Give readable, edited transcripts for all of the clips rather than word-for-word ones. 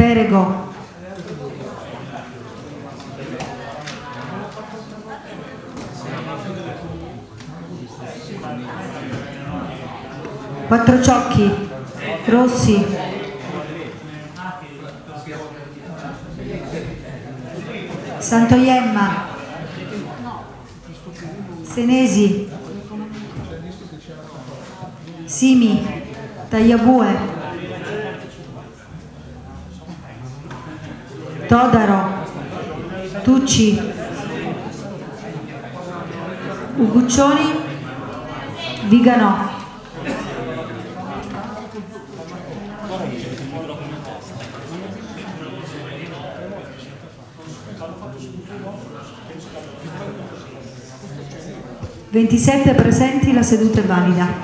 Perego, Quattrociocchi, Rossi, Santoiemma, Senesi, Simi, Tagliabue, Todaro, Tucci, Uguccioni, Viganò. Ventisette presenti, la seduta è valida.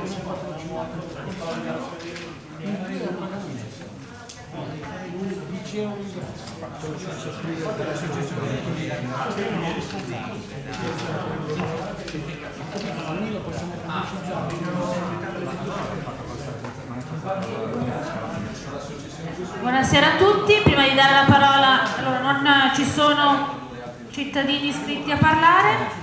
Buonasera a tutti, prima di dare la parola, allora non ci sono cittadini iscritti a parlare.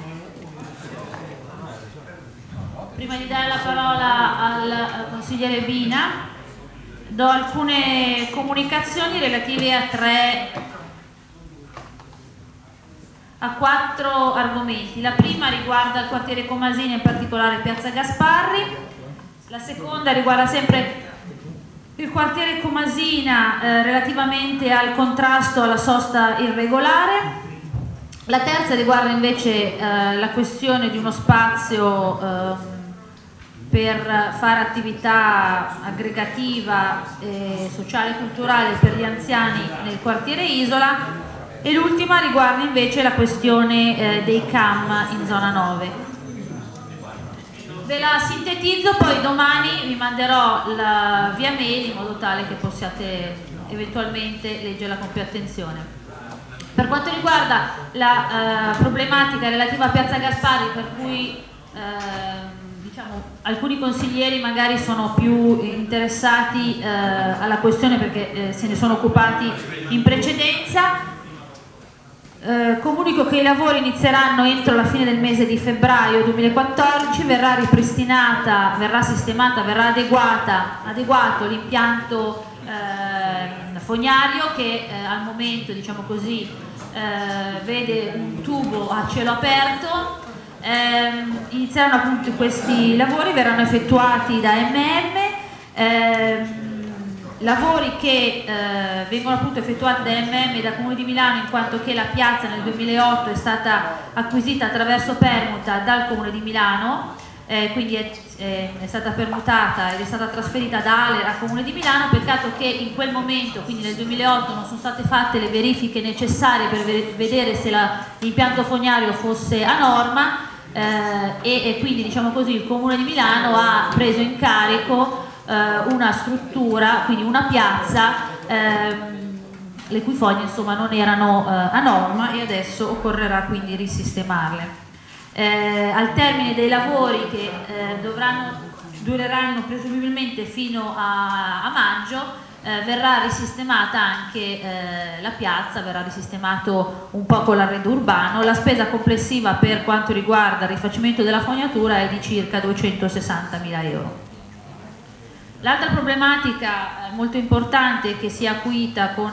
Prima di dare la parola al consigliere Bina, do alcune comunicazioni relative a 4 argomenti. La prima riguarda il quartiere Comasina, in particolare Piazza Gasparri. La seconda riguarda sempre il quartiere Comasina relativamente al contrasto alla sosta irregolare. La terza riguarda invece la questione di uno spazio per fare attività aggregativa, sociale e culturale per gli anziani nel quartiere Isola, e l'ultima riguarda invece la questione dei CAM in zona 9. Ve la sintetizzo, poi domani vi manderò la via mail in modo tale che possiate eventualmente leggerla con più attenzione. Per quanto riguarda la problematica relativa a Piazza Gasparri, per cui diciamo, alcuni consiglieri magari sono più interessati alla questione perché se ne sono occupati in precedenza, comunico che i lavori inizieranno entro la fine del mese di febbraio 2014, verrà ripristinata, verrà sistemata, verrà adeguato l'impianto fognario che al momento, diciamo così, vede un tubo a cielo aperto. Inizieranno appunto questi lavori, verranno effettuati da MM, lavori che vengono appunto effettuati da MM e da Comune di Milano, in quanto che la piazza nel 2008 è stata acquisita attraverso permuta dal Comune di Milano, quindi è stata permutata ed è stata trasferita da Aler al Comune di Milano. Peccato che in quel momento, quindi nel 2008, non sono state fatte le verifiche necessarie per vedere se l'impianto fognario fosse a norma, e quindi, diciamo così, il Comune di Milano ha preso in carico una struttura, quindi una piazza, le cui foglie insomma non erano a norma, e adesso occorrerà quindi risistemarle. Al termine dei lavori che dureranno presumibilmente fino a maggio, verrà risistemata anche la piazza, verrà risistemato un po' con l'arredo urbano. La spesa complessiva per quanto riguarda il rifacimento della fognatura è di circa 260.000 euro. L'altra problematica molto importante che si è acuita con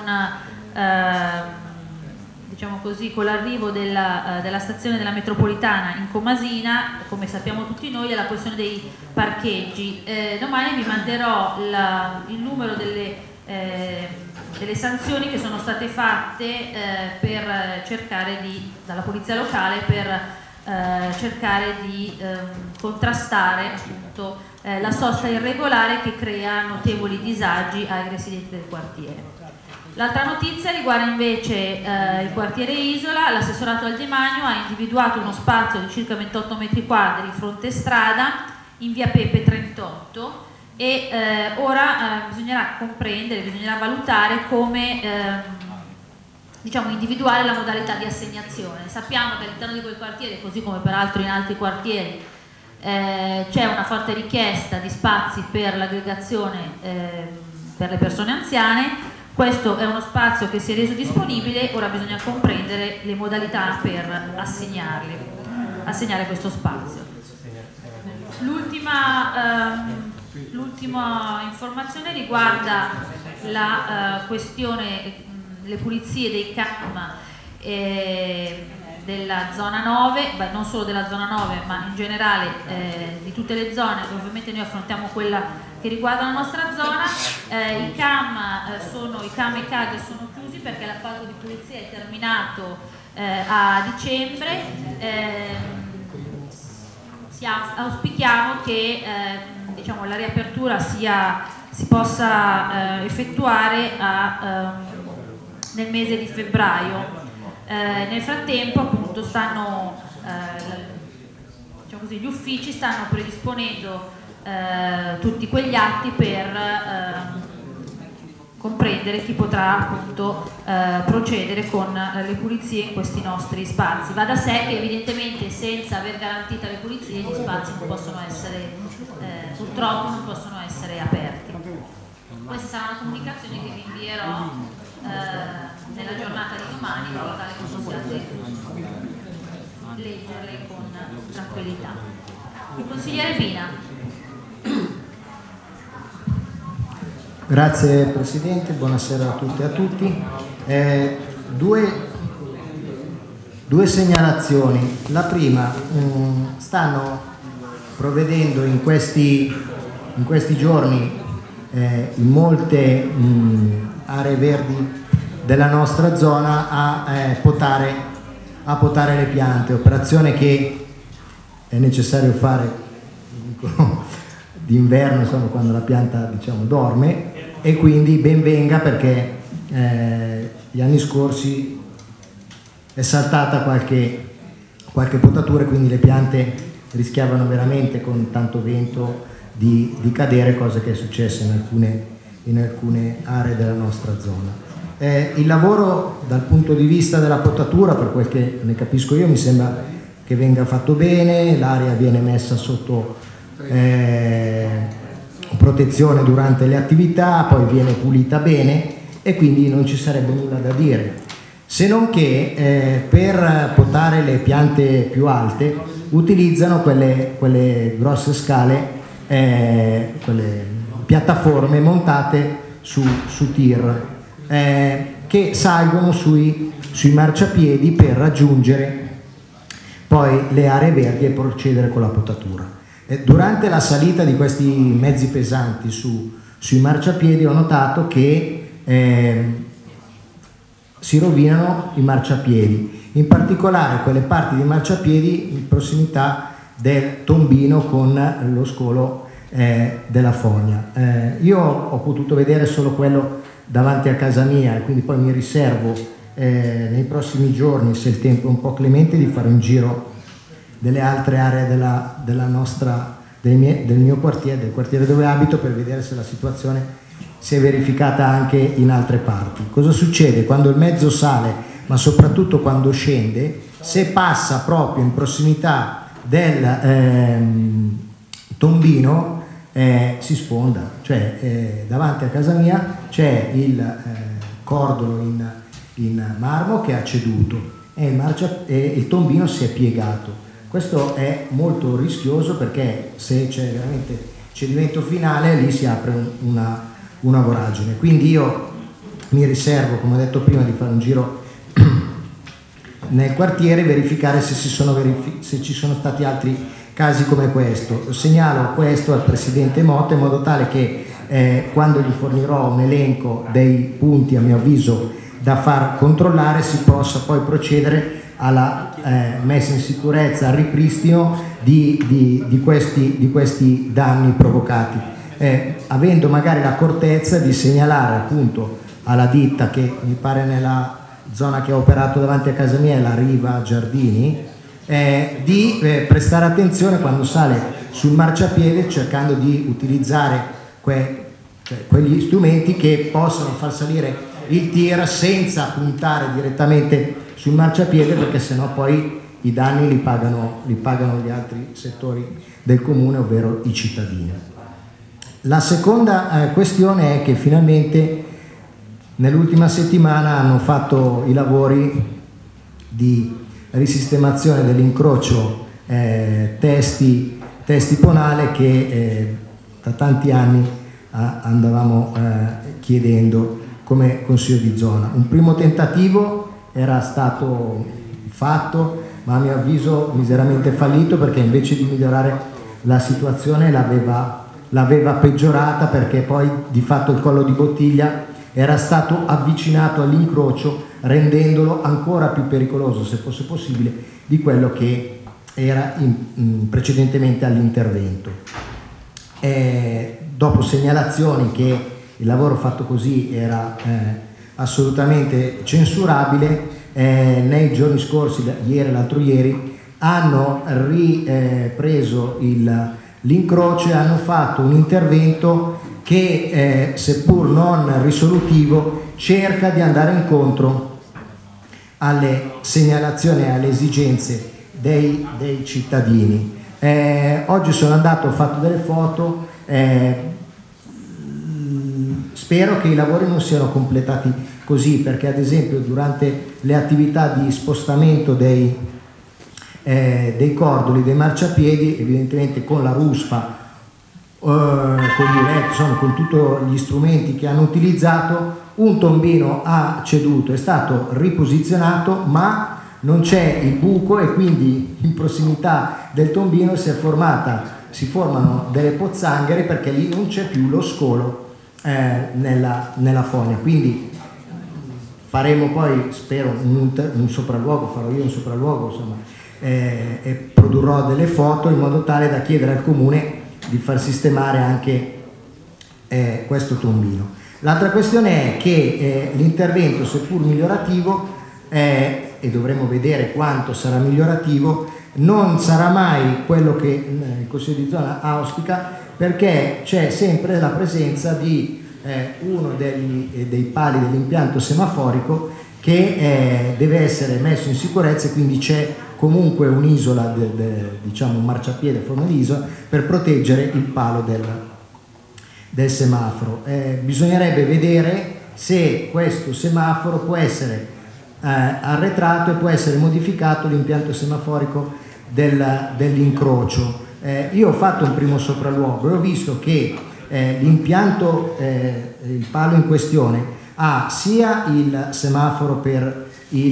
diciamo così, con l'arrivo della stazione della metropolitana in Comasina, come sappiamo tutti noi, è la questione dei parcheggi. Domani vi manderò il numero delle sanzioni che sono state fatte per cercare dalla polizia locale per cercare di contrastare appunto la sosta irregolare che crea notevoli disagi ai residenti del quartiere. L'altra notizia riguarda invece il quartiere Isola. L'assessorato al demanio ha individuato uno spazio di circa 28 metri quadri fronte strada in via Pepe 38 e ora bisognerà comprendere, bisognerà valutare come diciamo, individuare la modalità di assegnazione. Sappiamo che all'interno di quel quartiere, così come peraltro in altri quartieri, c'è una forte richiesta di spazi per l'aggregazione per le persone anziane. Questo è uno spazio che si è reso disponibile, ora bisogna comprendere le modalità per assegnare questo spazio. L'ultima informazione riguarda la questione, le pulizie dei CAM della zona 9, non solo della zona 9 ma in generale di tutte le zone. Ovviamente noi affrontiamo quella che riguarda la nostra zona. I CAM e i CAG sono chiusi perché l'appalto di pulizia è terminato a dicembre. Auspichiamo che diciamo, la riapertura si possa effettuare nel mese di febbraio. Nel frattempo appunto diciamo così, gli uffici stanno predisponendo tutti quegli atti per comprendere chi potrà appunto procedere con le pulizie in questi nostri spazi. Va da sé che evidentemente senza aver garantito le pulizie gli spazi non possono essere, purtroppo non possono essere aperti. Questa sarà una comunicazione che vi invierò nella giornata di domani, in modo tale che possiate leggerle con tranquillità. Il consigliere Pina. Grazie Presidente, buonasera a tutte e a tutti. Due segnalazioni. La prima, stanno provvedendo in questi giorni in molte aree verdi della nostra zona a potare le piante, operazione che è necessario fare d'inverno, insomma, quando la pianta diciamo dorme, e quindi ben venga perché gli anni scorsi è saltata qualche potatura e quindi le piante rischiavano veramente con tanto vento di cadere, cosa che è successa in alcune aree della nostra zona. Il lavoro dal punto di vista della potatura, per quel che ne capisco io, mi sembra che venga fatto bene, l'area viene messa sotto protezione durante le attività, poi viene pulita bene e quindi non ci sarebbe nulla da dire, se non che per potare le piante più alte utilizzano quelle grosse scale, quelle piattaforme montate su tir che salgono sui marciapiedi per raggiungere poi le aree verdi e procedere con la potatura. Durante la salita di questi mezzi pesanti sui marciapiedi ho notato che si rovinano i marciapiedi, in particolare quelle parti di marciapiedi in prossimità del tombino con lo scolo della fogna. Io ho potuto vedere solo quello davanti a casa mia e quindi poi mi riservo nei prossimi giorni, se il tempo è un po' clemente, di fare un giro delle altre aree del mio quartiere, del quartiere dove abito, per vedere se la situazione si è verificata anche in altre parti. Cosa succede? Quando il mezzo sale, ma soprattutto quando scende, se passa proprio in prossimità del tombino si sfonda, cioè davanti a casa mia c'è il cordolo in marmo che ha ceduto e il tombino si è piegato. Questo è molto rischioso perché se c'è veramente cedimento finale lì si apre una voragine. Quindi io mi riservo, come ho detto prima, di fare un giro nel quartiere, verificare se ci sono stati altri casi come questo. Segnalo questo al Presidente Motta in modo tale che quando gli fornirò un elenco dei punti, a mio avviso, da far controllare, si possa poi procedere alla messa in sicurezza, al ripristino di questi danni provocati, avendo magari l'accortezza di segnalare appunto alla ditta, che mi pare nella zona che ho operato davanti a casa mia è la Riva Giardini, di prestare attenzione quando sale sul marciapiede, cercando di utilizzare quegli strumenti che possono far salire il tir senza puntare direttamente sul marciapiede, perché sennò poi i danni li pagano gli altri settori del comune, ovvero i cittadini. La seconda questione è che finalmente nell'ultima settimana hanno fatto i lavori di risistemazione dell'incrocio Testi Ponale che da tanti anni andavamo chiedendo come Consiglio di zona. Un primo tentativo era stato fatto, ma a mio avviso miseramente fallito, perché invece di migliorare la situazione l'aveva peggiorata, perché poi di fatto il collo di bottiglia era stato avvicinato all'incrocio, rendendolo ancora più pericoloso, se fosse possibile, di quello che era precedentemente all'intervento. Dopo segnalazioni che il lavoro fatto così era assolutamente censurabile, nei giorni scorsi, ieri e l'altro ieri, hanno ripreso l'incrocio e hanno fatto un intervento che, seppur non risolutivo, cerca di andare incontro alle segnalazioni e alle esigenze dei cittadini. Oggi sono andato, ho fatto delle foto, spero che i lavori non siano completati così, perché ad esempio durante le attività di spostamento dei cordoli, dei marciapiedi, evidentemente con la ruspa, con gli ULED, insomma con tutti gli strumenti che hanno utilizzato, un tombino ha ceduto, è stato riposizionato, ma non c'è il buco e quindi in prossimità del tombino si formano delle pozzanghere, perché lì non c'è più lo scolo nella fogna. Quindi faremo poi, spero, un sopralluogo, farò io un sopralluogo, insomma, e produrrò delle foto in modo tale da chiedere al Comune di far sistemare anche questo tombino. L'altra questione è che l'intervento, seppur migliorativo, e dovremo vedere quanto sarà migliorativo, non sarà mai quello che il Consiglio di zona auspica, perché c'è sempre la presenza di uno dei pali dell'impianto semaforico che deve essere messo in sicurezza, e quindi c'è comunque un'isola, diciamo un marciapiede a forma di isola, per proteggere il palo del semaforo. Bisognerebbe vedere se questo semaforo può essere arretrato e può essere modificato l'impianto semaforico dell'incrocio. Io ho fatto un primo sopralluogo e ho visto che l'impianto, il palo in questione, ha sia il semaforo per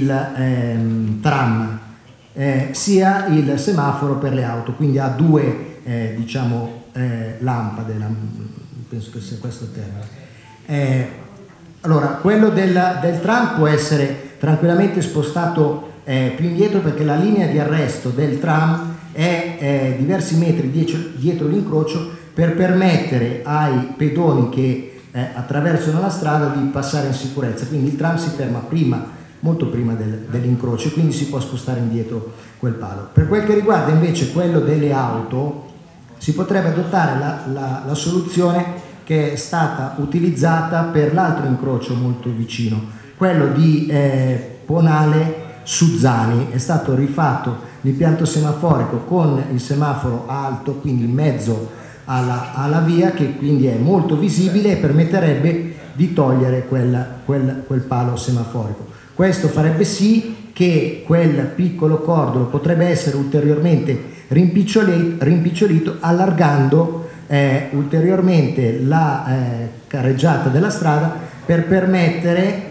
il tram, sia il semaforo per le auto, quindi ha due diciamo lampade, penso che sia questo il termine. Allora, quello del tram può essere tranquillamente spostato più indietro, perché la linea di arresto del tram è diversi metri dietro l'incrocio, per permettere ai pedoni che attraversano la strada di passare in sicurezza. Quindi il tram si ferma molto prima dell'incrocio, quindi si può spostare indietro quel palo. Per quel che riguarda invece quello delle auto, si potrebbe adottare la soluzione che è stata utilizzata per l'altro incrocio molto vicino, quello di Ponale Suzzani. È stato rifatto l'impianto semaforico con il semaforo alto, quindi in mezzo alla via, che quindi è molto visibile e permetterebbe di togliere quel palo semaforico. Questo farebbe sì che quel piccolo cordolo potrebbe essere ulteriormente rimpicciolito, allargando ulteriormente la carreggiata della strada, per permettere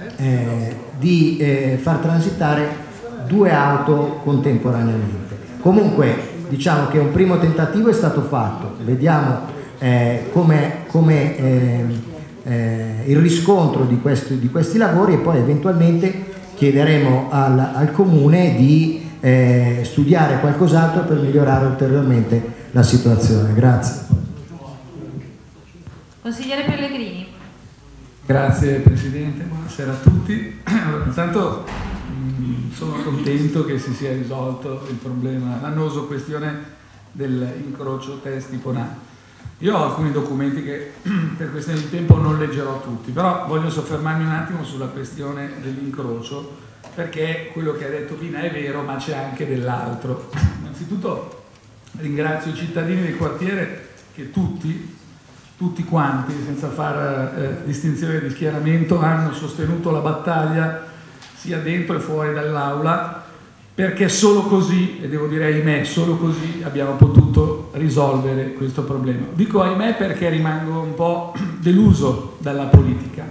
di far transitare due auto contemporaneamente. Comunque diciamo che un primo tentativo è stato fatto, vediamo come il riscontro di questi lavori, e poi eventualmente chiederemo al Comune di studiare qualcos'altro per migliorare ulteriormente la situazione. Grazie. Consigliere Pellegrini. Grazie Presidente, buonasera a tutti. Intanto sono contento che si sia risolto il problema, l'annoso questione dell'incrocio Testi Ponale. Io ho alcuni documenti che per questione di tempo non leggerò tutti, però voglio soffermarmi un attimo sulla questione dell'incrocio, perché quello che ha detto Pina è vero, ma c'è anche dell'altro. Innanzitutto ringrazio i cittadini del quartiere che tutti tutti quanti, senza fare distinzione di schieramento, hanno sostenuto la battaglia sia dentro e fuori dall'aula, perché solo così, e devo dire ahimè, solo così abbiamo potuto risolvere questo problema. Dico ahimè perché rimango un po' deluso dalla politica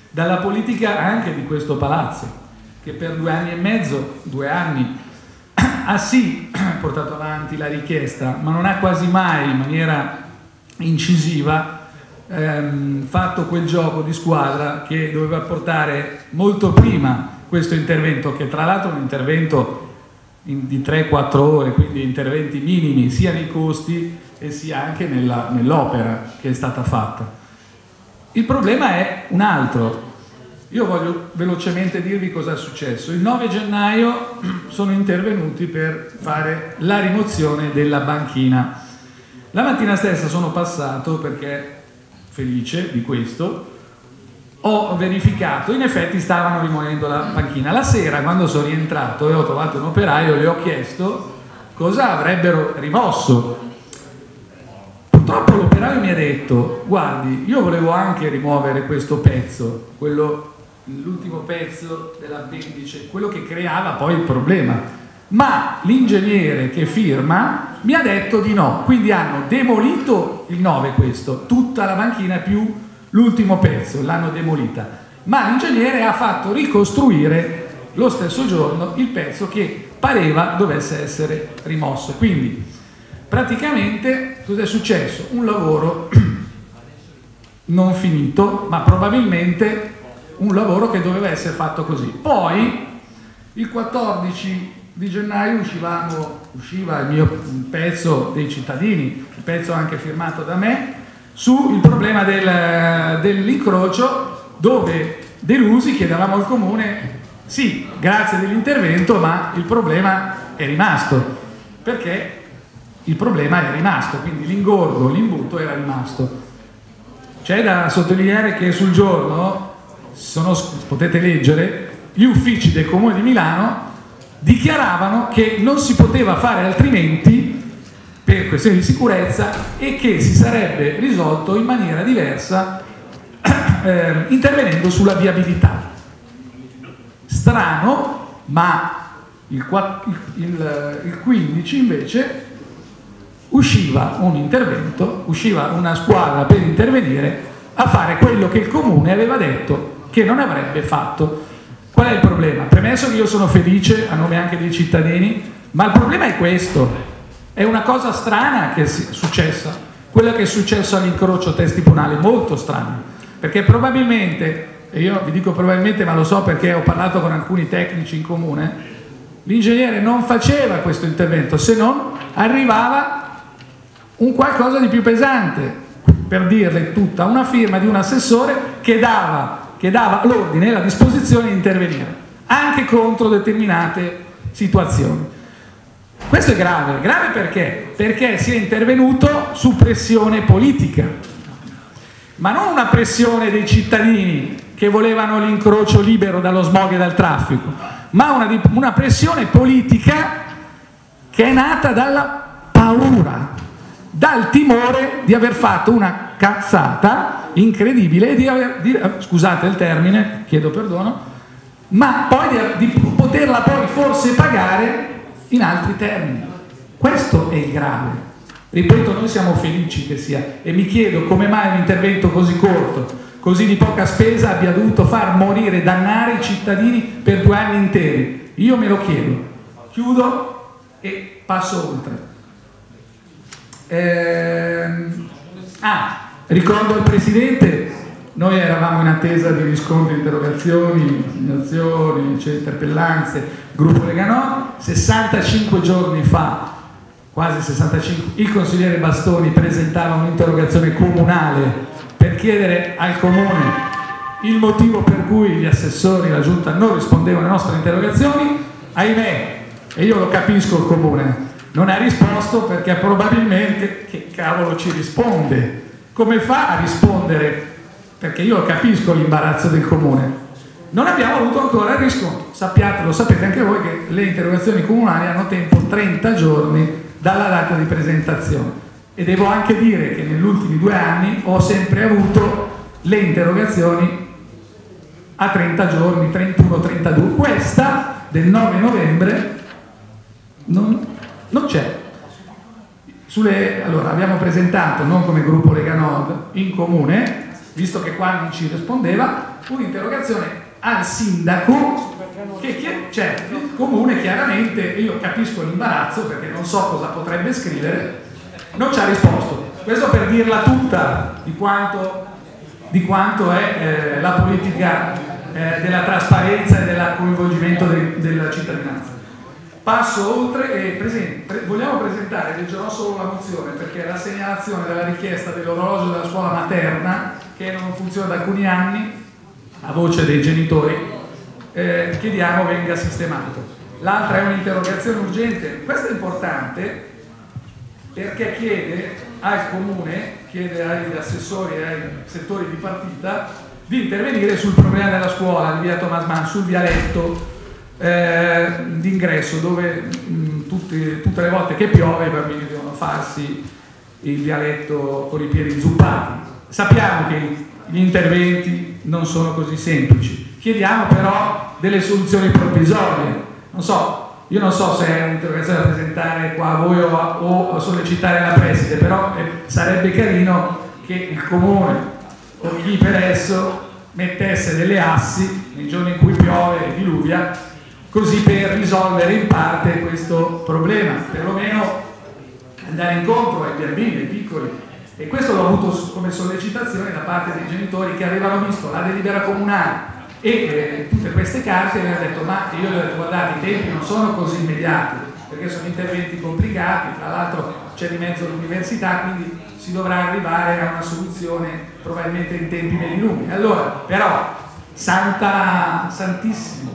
anche di questo palazzo, che per 2 anni e mezzo, 2 anni, ha sì portato avanti la richiesta, ma non ha quasi mai in maniera incisiva fatto quel gioco di squadra che doveva portare molto prima questo intervento, che tra l'altro è un intervento di 3-4 ore, quindi interventi minimi sia nei costi e sia anche nell'opera che è stata fatta. Il problema è un altro. Io voglio velocemente dirvi cosa è successo. Il 9 gennaio sono intervenuti per fare la rimozione della banchina. La mattina stessa sono passato, perché felice di questo, ho verificato, in effetti stavano rimuovendo la panchina. La sera, quando sono rientrato e ho trovato un operaio, le ho chiesto cosa avrebbero rimosso. Purtroppo l'operaio mi ha detto: guardi, io volevo anche rimuovere questo pezzo, l'ultimo pezzo dell'appendice, quello che creava poi il problema, ma l'ingegnere che firma mi ha detto di no, quindi hanno demolito il 9, tutta la banchina più l'ultimo pezzo, l'hanno demolita, ma l'ingegnere ha fatto ricostruire lo stesso giorno il pezzo che pareva dovesse essere rimosso. Quindi praticamente cosa è successo? Un lavoro non finito, ma probabilmente un lavoro che doveva essere fatto così. Poi il 14 di gennaio usciva il mio pezzo dei cittadini, il pezzo anche firmato da me, sul problema dell'incrocio, dove delusi chiedevamo al comune: sì, grazie dell'intervento, ma il problema è rimasto, perché il problema è rimasto, quindi l'ingorgo, l'imbuto era rimasto. C'è da sottolineare che sul giorno potete leggere, gli uffici del Comune di Milano dichiaravano che non si poteva fare altrimenti per questioni di sicurezza e che si sarebbe risolto in maniera diversa intervenendo sulla viabilità. Strano, ma il 15 invece usciva un intervento, usciva una squadra per intervenire a fare quello che il Comune aveva detto che non avrebbe fatto. Qual è il problema? Premesso che io sono felice a nome anche dei cittadini, ma il problema è questo. È una cosa strana che è successa, quella che è successa all'incrocio Testi-Punale, molto strana, perché probabilmente, e io vi dico probabilmente ma lo so perché ho parlato con alcuni tecnici in comune, l'ingegnere non faceva questo intervento, se non arrivava un qualcosa di più pesante, per dirle tutta, una firma di un assessore che dava l'ordine e la disposizione di intervenire anche contro determinate situazioni. Questo è grave perché? Perché si è intervenuto su pressione politica, ma non una pressione dei cittadini che volevano l'incrocio libero dallo smog e dal traffico, ma una pressione politica che è nata dalla paura, dal timore di aver fatto una cazzata incredibile e scusate il termine, chiedo perdono, ma poi di poterla poi forse pagare in altri termini. Questo è il grave. Ripeto, noi siamo felici che sia, e mi chiedo come mai un intervento così corto, così di poca spesa, abbia dovuto far morire, dannare i cittadini per 2 anni interi. Io me lo chiedo. Chiudo e passo oltre. Ricordo al Presidente, noi eravamo in attesa di riscontri, interrogazioni, insinuazioni, interpellanze, gruppo Lega Nord. 65 giorni fa, quasi 65, il consigliere Bastoni presentava un'interrogazione comunale per chiedere al Comune il motivo per cui gli assessori e la Giunta non rispondevano alle nostre interrogazioni. Ahimè, e io lo capisco, il Comune non ha risposto perché probabilmente che cavolo ci risponde? Come fa a rispondere? Perché io capisco l'imbarazzo del Comune. Non abbiamo avuto ancora il riscontro. Lo sapete anche voi che le interrogazioni comunali hanno tempo 30 giorni dalla data di presentazione. E devo anche dire che negli ultimi 2 anni ho sempre avuto le interrogazioni a 30 giorni, 31, 32. Questa del 9 novembre non c'è. Allora, abbiamo presentato, non come gruppo Lega Nord, in comune, visto che qua non ci rispondeva, un'interrogazione al sindaco cioè il comune chiaramente, io capisco l'imbarazzo perché non so cosa potrebbe scrivere, non ci ha risposto. Questo per dirla tutta di quanto è la politica della trasparenza e del coinvolgimento della cittadinanza. Passo oltre e vogliamo presentare, leggerò solo la mozione perché la segnalazione della richiesta dell'orologio della scuola materna che non funziona da alcuni anni, a voce dei genitori, chiediamo venga sistemato. L'altra è un'interrogazione urgente, questa è importante perché chiede al comune, chiede agli assessori e ai settori di partita di intervenire sul problema della scuola di via Thomas Mann, sul vialetto d'ingresso dove tutte le volte che piove i bambini devono farsi il vialetto con i piedi zuppati. Sappiamo che gli interventi non sono così semplici, chiediamo però delle soluzioni provvisorie. Io non so se è un'interrogazione da presentare qua a voi o sollecitare la preside, però sarebbe carino che il comune o chi per esso mettesse delle assi nei giorni in cui piove e diluvia, così per risolvere in parte questo problema, perlomeno andare incontro ai bambini, ai piccoli. E questo l'ho avuto come sollecitazione da parte dei genitori che avevano visto la delibera comunale e tutte queste carte e mi hanno detto, ma io gli ho detto, guardate, i tempi non sono così immediati perché sono interventi complicati, tra l'altro c'è di mezzo l'università, quindi si dovrà arrivare a una soluzione probabilmente in tempi medio-lunghi. Allora, però, santissimo,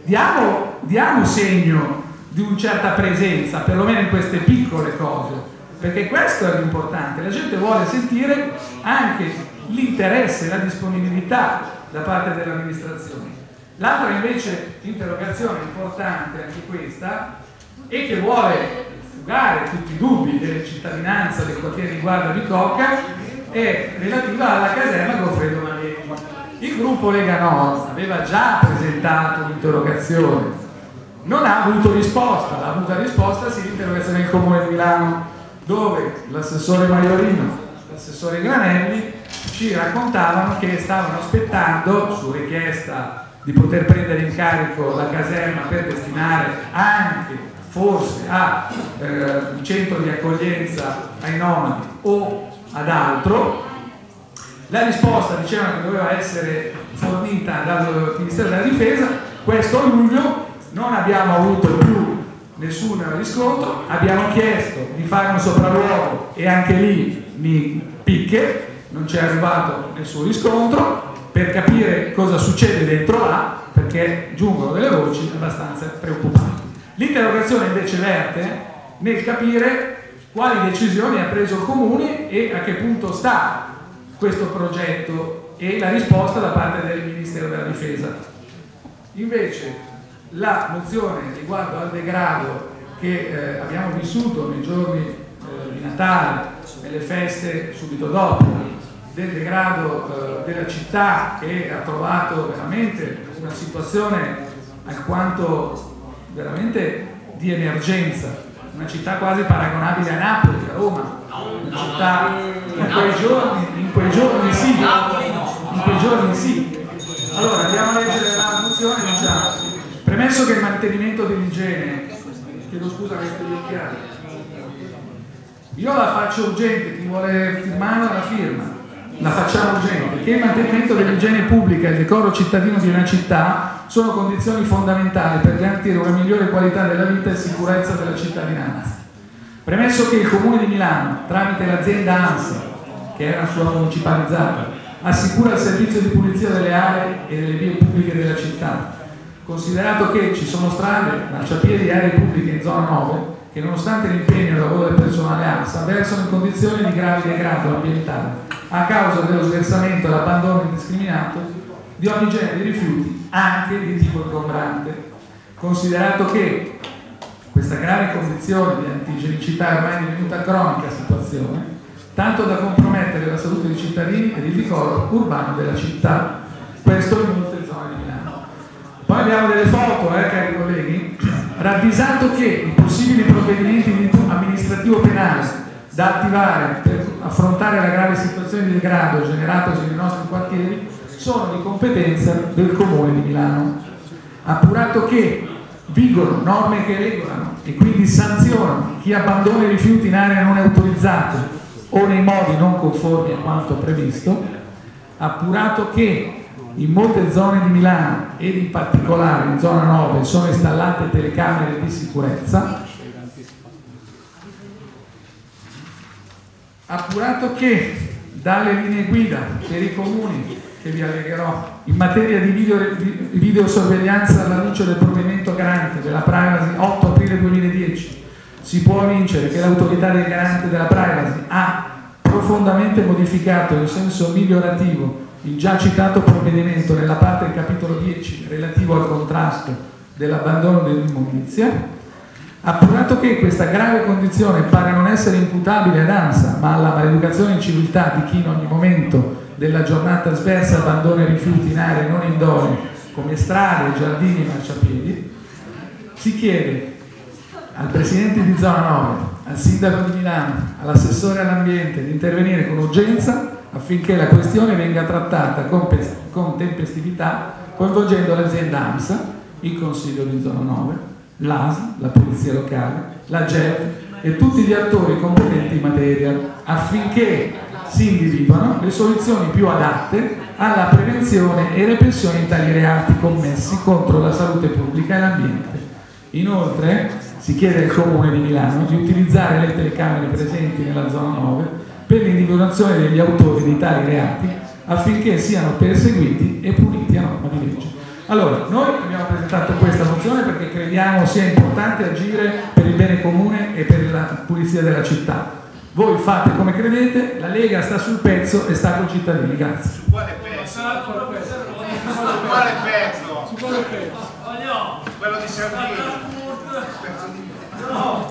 diamo segno di una certa presenza, perlomeno in queste piccole cose, perché questo è l'importante. La gente vuole sentire anche l'interesse, la disponibilità da parte dell'amministrazione. L'altra invece interrogazione importante, anche questa, e che vuole fugare tutti i dubbi delle cittadinanza del quartiere di Guarda Bicocca, è relativa alla caserma Goffredo Maletti. Il gruppo Lega Nord aveva già presentato un'interrogazione, non ha avuto risposta, l'ha avuta risposta sì l'interrogazione del Comune di Milano, dove l'assessore Maiorino e l'assessore Granelli ci raccontavano che stavano aspettando, su richiesta di poter prendere in carico la caserma per destinare anche forse a centro di accoglienza ai nomadi o ad altro. La risposta dicevano che doveva essere fornita dal Ministero della Difesa. Questo luglio non abbiamo avuto più nessun riscontro, abbiamo chiesto di fare un sopralluogo e anche lì mi picche, non c'è arrivato nessun riscontro per capire cosa succede dentro là, perché giungono delle voci abbastanza preoccupanti. L'interrogazione invece verte nel capire quali decisioni ha preso il Comune e a che punto sta questo progetto e la risposta da parte del Ministero della Difesa. Invece la mozione riguardo al degrado che abbiamo vissuto nei giorni di Natale, nelle feste subito dopo, del degrado della città che ha trovato veramente una situazione alquanto veramente di emergenza, una città quasi paragonabile a Napoli, a Roma, una città in quei giorni sì. Allora andiamo a leggere la mozione, diciamo, premesso che il mantenimento dell'igiene, chiedo scusa che sto gli occhiali, io la faccio urgente, chi vuole firmarla la firma, la facciamo urgente, che il mantenimento dell'igiene pubblica e il decoro cittadino di una città sono condizioni fondamentali per garantire una migliore qualità della vita e sicurezza della cittadinanza. Premesso che il Comune di Milano, tramite l'azienda ANSA, che è una sua municipalizzata, assicura il servizio di pulizia delle aree e delle vie pubbliche della città, considerato che ci sono strade, marciapiedi e aree pubbliche in zona 9 che nonostante l'impegno e il lavoro del personale ANSA versano in condizioni di grave degrado ambientale a causa dello sversamento e l'abbandono indiscriminato di ogni genere di rifiuti, anche di tipo ingombrante. Considerato che questa questa grave condizione di antigenicità ormai divenuta cronica situazione, tanto da compromettere la salute dei cittadini ed il decoro urbano della città, questo in molte zone di Milano. Poi abbiamo delle foto, cari colleghi, ravvisato che i possibili provvedimenti di amministrativo penale da attivare per affrontare la grave situazione di degrado generatosi nei nostri quartieri sono di competenza del Comune di Milano. Appurato che vigono norme che regolano e quindi sanzionano chi abbandona i rifiuti in aree non autorizzate o nei modi non conformi a quanto previsto, appurato che in molte zone di Milano ed in particolare in zona 9 sono installate telecamere di sicurezza, appurato che dalle linee guida per i comuni che vi allegherò in materia di videosorveglianza alla luce del provvedimento garante della privacy 8 aprile 2010 si può evincere che l'autorità del garante della privacy ha profondamente modificato in senso migliorativo il già citato provvedimento nella parte del capitolo 10 relativo al contrasto dell'abbandono dell'immondizia. Appurato che questa grave condizione pare non essere imputabile ad ANSA, ma alla maleducazione in civiltà di chi in ogni momento della giornata sversa abbandona i rifiuti in aree non idonee come strade, giardini e marciapiedi, si chiede al Presidente di Zona 9, al Sindaco di Milano, all'Assessore all'Ambiente di intervenire con urgenza affinché la questione venga trattata con tempestività coinvolgendo l'azienda ANSA, il Consiglio di Zona 9, l'ASL, la Polizia Locale, la GEP e tutti gli attori competenti in materia affinché si individuano le soluzioni più adatte alla prevenzione e repressione di tali reati commessi contro la salute pubblica e l'ambiente. Inoltre si chiede al Comune di Milano di utilizzare le telecamere presenti nella zona 9 per l'individuazione degli autori di tali reati affinché siano perseguiti e puniti a norma di legge. Allora, noi abbiamo presentato questa mozione perché crediamo sia importante agire per il bene comune e per la pulizia della città. Voi fate come credete, la Lega sta sul pezzo e sta con i cittadini. Grazie. Su quale pezzo? Su quale pezzo? Su quale pezzo? Quello di Salvini. Pezzo di me. No.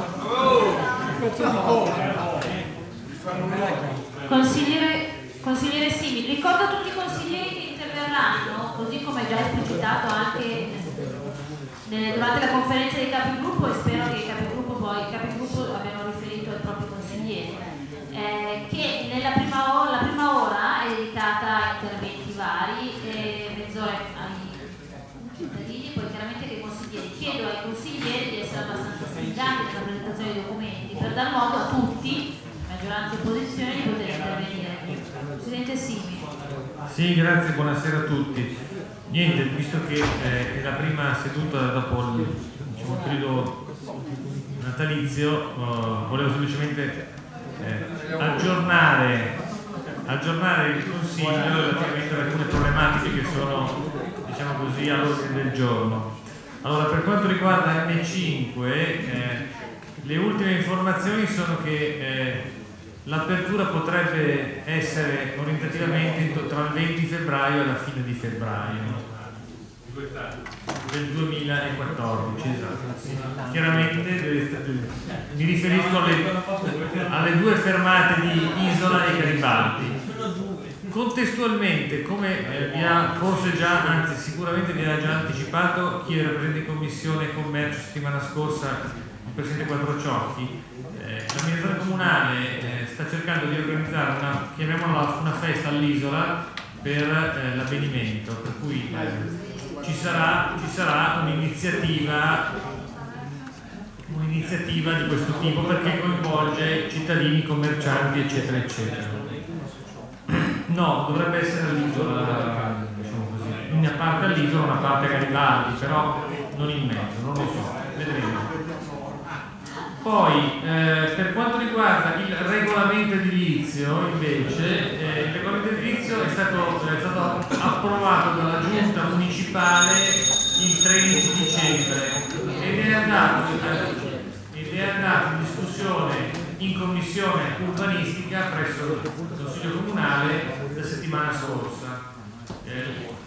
Consigliere Simi, ricordo a tutti i consiglieri che interverranno, così come già esplicitato anche durante la conferenza dei capigruppo, e spero che i capigruppo abbiano riferito ai propri consiglieri, che la prima ora è dedicata a interventi vari, mezz'ora ai cittadini, poi chiaramente che i consiglieri. Chiedo ai consiglieri di essere abbastanza stringanti nella presentazione dei documenti per dar modo a tutti, maggioranza e opposizione, di poter intervenire. Presidente Simi. Sì, grazie, buonasera a tutti. Niente, visto che è la prima seduta dopo il periodo natalizio, volevo semplicemente aggiornare il Consiglio relativamente ad alcune problematiche che sono, diciamo così, all'ordine del giorno. Allora, per quanto riguarda M5, le ultime informazioni sono che l'apertura potrebbe essere orientativamente tra il 20 febbraio e la fine di febbraio del 2014, esatto. Chiaramente mi riferisco alle due fermate di Isola e Garibaldi. Contestualmente, come forse già, anzi sicuramente vi era già anticipato chi era presente in Commissione Commercio settimana scorsa, il Presidente Quattrociocchi, l'amministrazione comunale sta cercando di organizzare una festa all'Isola per l'avvenimento, per cui ci sarà un'iniziativa di questo tipo perché coinvolge cittadini, commercianti, eccetera eccetera. No, dovrebbe essere all'Isola, diciamo così, una parte all'Isola, una parte a Garibaldi, però non in mezzo, non lo so, vedremo. Poi, per quanto riguarda il regolamento edilizio, invece, il regolamento edilizio è stato approvato dalla Giunta Municipale il 13 dicembre ed è andato in discussione in commissione urbanistica presso il Consiglio Comunale la settimana scorsa.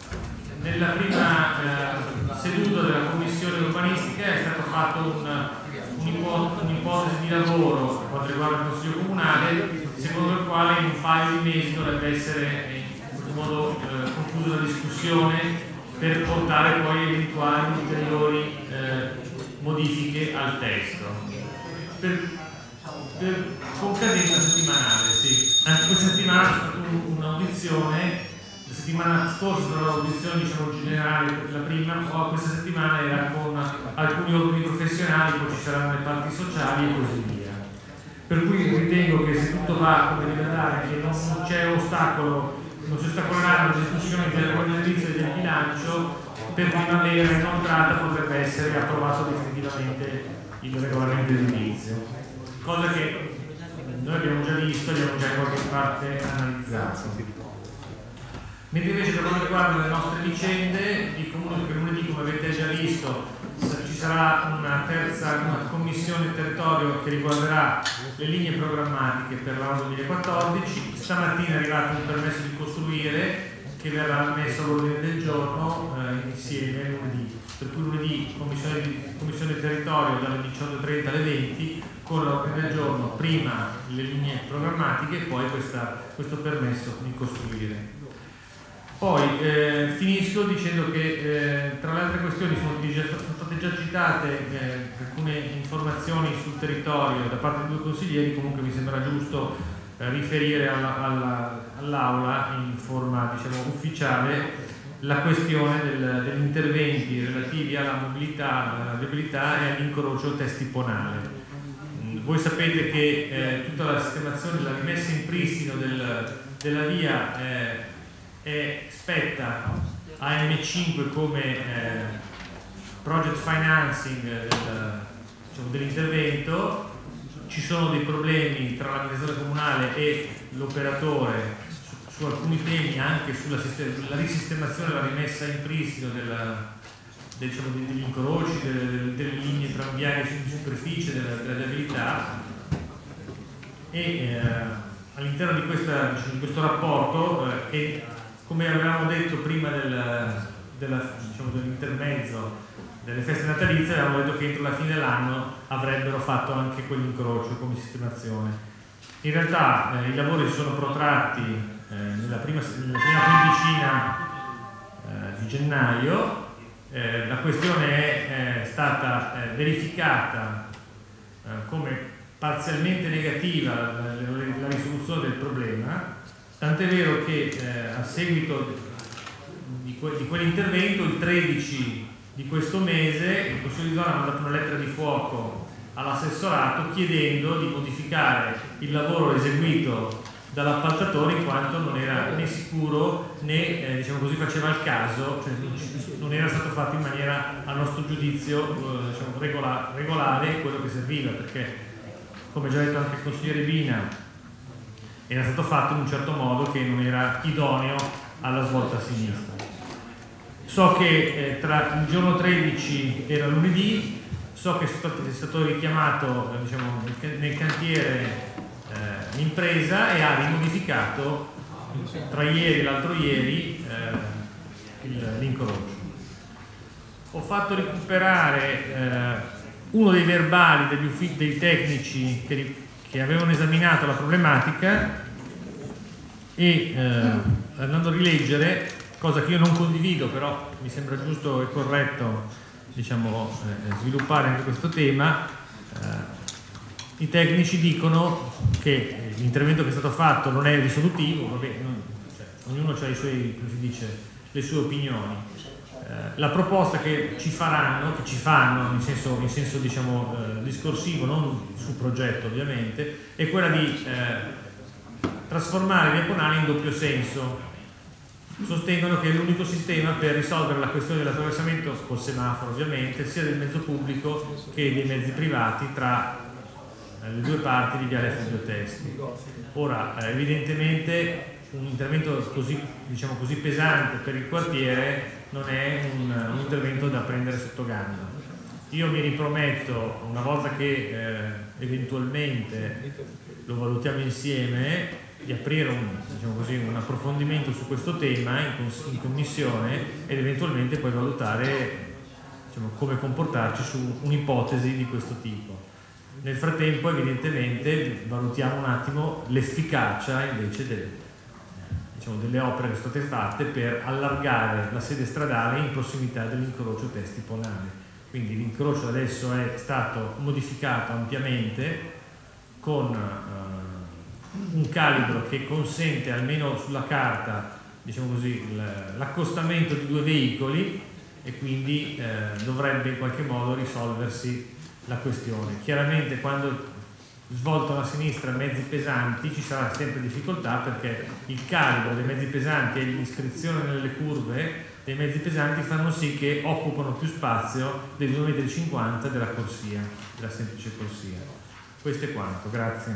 Nella prima seduta della commissione urbanistica è stato fatto un'ipotesi di lavoro per quanto riguarda il Consiglio Comunale, secondo il quale in un paio di mesi dovrebbe essere in qualche modo conclusa la discussione per portare poi eventuali ulteriori modifiche al testo. Con cadenza settimanale, sì. Anche questa settimana c'è stata un'audizione. La settimana scorsa era l'audizione generale per la prima, o questa settimana era con alcuni ordini professionali, poi ci saranno le parti sociali e così via. Per cui ritengo che se tutto va come deve andare e non c'è ostacolo, non si ostacoleranno le discussioni del regolamento del bilancio, per primavera inoltrata potrebbe essere approvato definitivamente il regolamento edilizio, cosa che noi abbiamo già visto e abbiamo già in qualche parte analizzato. Mentre invece per quanto riguarda le nostre vicende, il Comune per lunedì, come avete già visto, ci sarà una commissione territorio che riguarderà le linee programmatiche per l'anno 2014. Stamattina è arrivato un permesso di costruire che verrà messo all'ordine del giorno insieme lunedì. Per cui lunedì commissione territorio dalle 18:30 alle 20 con l'ordine del giorno prima le linee programmatiche e poi questo permesso di costruire. Poi finisco dicendo che tra le altre questioni sono state già citate alcune informazioni sul territorio da parte dei due consiglieri. Comunque mi sembra giusto riferire all'Aula in forma ufficiale la questione degli interventi relativi alla mobilità, alla viabilità e all'incrocio testiponale. Voi sapete che tutta la sistemazione, la rimessa in pristino della via spetta a M5 come project financing dell'intervento. Ci sono dei problemi tra l'amministrazione comunale e l'operatore su alcuni temi, anche sulla risistemazione e la rimessa in pristino degli incroci, delle linee tranviarie di superficie, della viabilità, e all'interno di questo rapporto come avevamo detto prima dell'intermezzo delle feste natalizie, avevamo detto che entro la fine dell'anno avrebbero fatto anche quell'incrocio come sistemazione. In realtà i lavori si sono protratti nella prima quindicina di gennaio. La questione è stata verificata come parzialmente negativa la risoluzione del problema. Tant'è vero che a seguito di quell'intervento, il 13 di questo mese, il Consiglio di zona ha mandato una lettera di fuoco all'assessorato chiedendo di modificare il lavoro eseguito dall'appaltatore, in quanto non era né sicuro né faceva il caso, cioè non era stato fatto in maniera, a nostro giudizio, regolare quello che serviva, perché come già detto anche il consigliere Bina, era stato fatto in un certo modo che non era idoneo alla svolta a sinistra. So che tra il giorno 13 era lunedì, so che è stato richiamato nel cantiere l'impresa e ha rimodificato tra ieri e l'altro ieri l'incrocio. Ho fatto recuperare uno dei verbali dei tecnici che avevano esaminato la problematica e andando a rileggere, cosa che io non condivido, però mi sembra giusto e corretto sviluppare anche questo tema, i tecnici dicono che l'intervento che è stato fatto non è risolutivo, ognuno ha le sue opinioni. La proposta che ci fanno in senso discorsivo, non sul progetto ovviamente, è quella di trasformare via Ponale in doppio senso. Sostengono che è l'unico sistema per risolvere la questione dell'attraversamento col semaforo, ovviamente, sia del mezzo pubblico che dei mezzi privati tra le due parti di Viale Fulvio Testi. Ora, evidentemente un intervento così pesante per il quartiere non è un intervento da prendere sotto gamba. Io mi riprometto, una volta che eventualmente lo valutiamo insieme, di aprire un approfondimento su questo tema in commissione ed eventualmente poi valutare come comportarci su un'ipotesi di questo tipo. Nel frattempo evidentemente valutiamo un attimo l'efficacia invece delle opere che sono state fatte per allargare la sede stradale in prossimità dell'incrocio Testi Ponale. Quindi l'incrocio adesso è stato modificato ampiamente con un calibro che consente, almeno sulla carta, diciamo così, l'accostamento di 2 veicoli, e quindi dovrebbe in qualche modo risolversi la questione. Chiaramente quando svoltano a sinistra mezzi pesanti ci sarà sempre difficoltà, perché il calibro dei mezzi pesanti e l'iscrizione nelle curve dei mezzi pesanti fanno sì che occupano più spazio dei 2,50 m della corsia, della semplice corsia. Questo è quanto, grazie.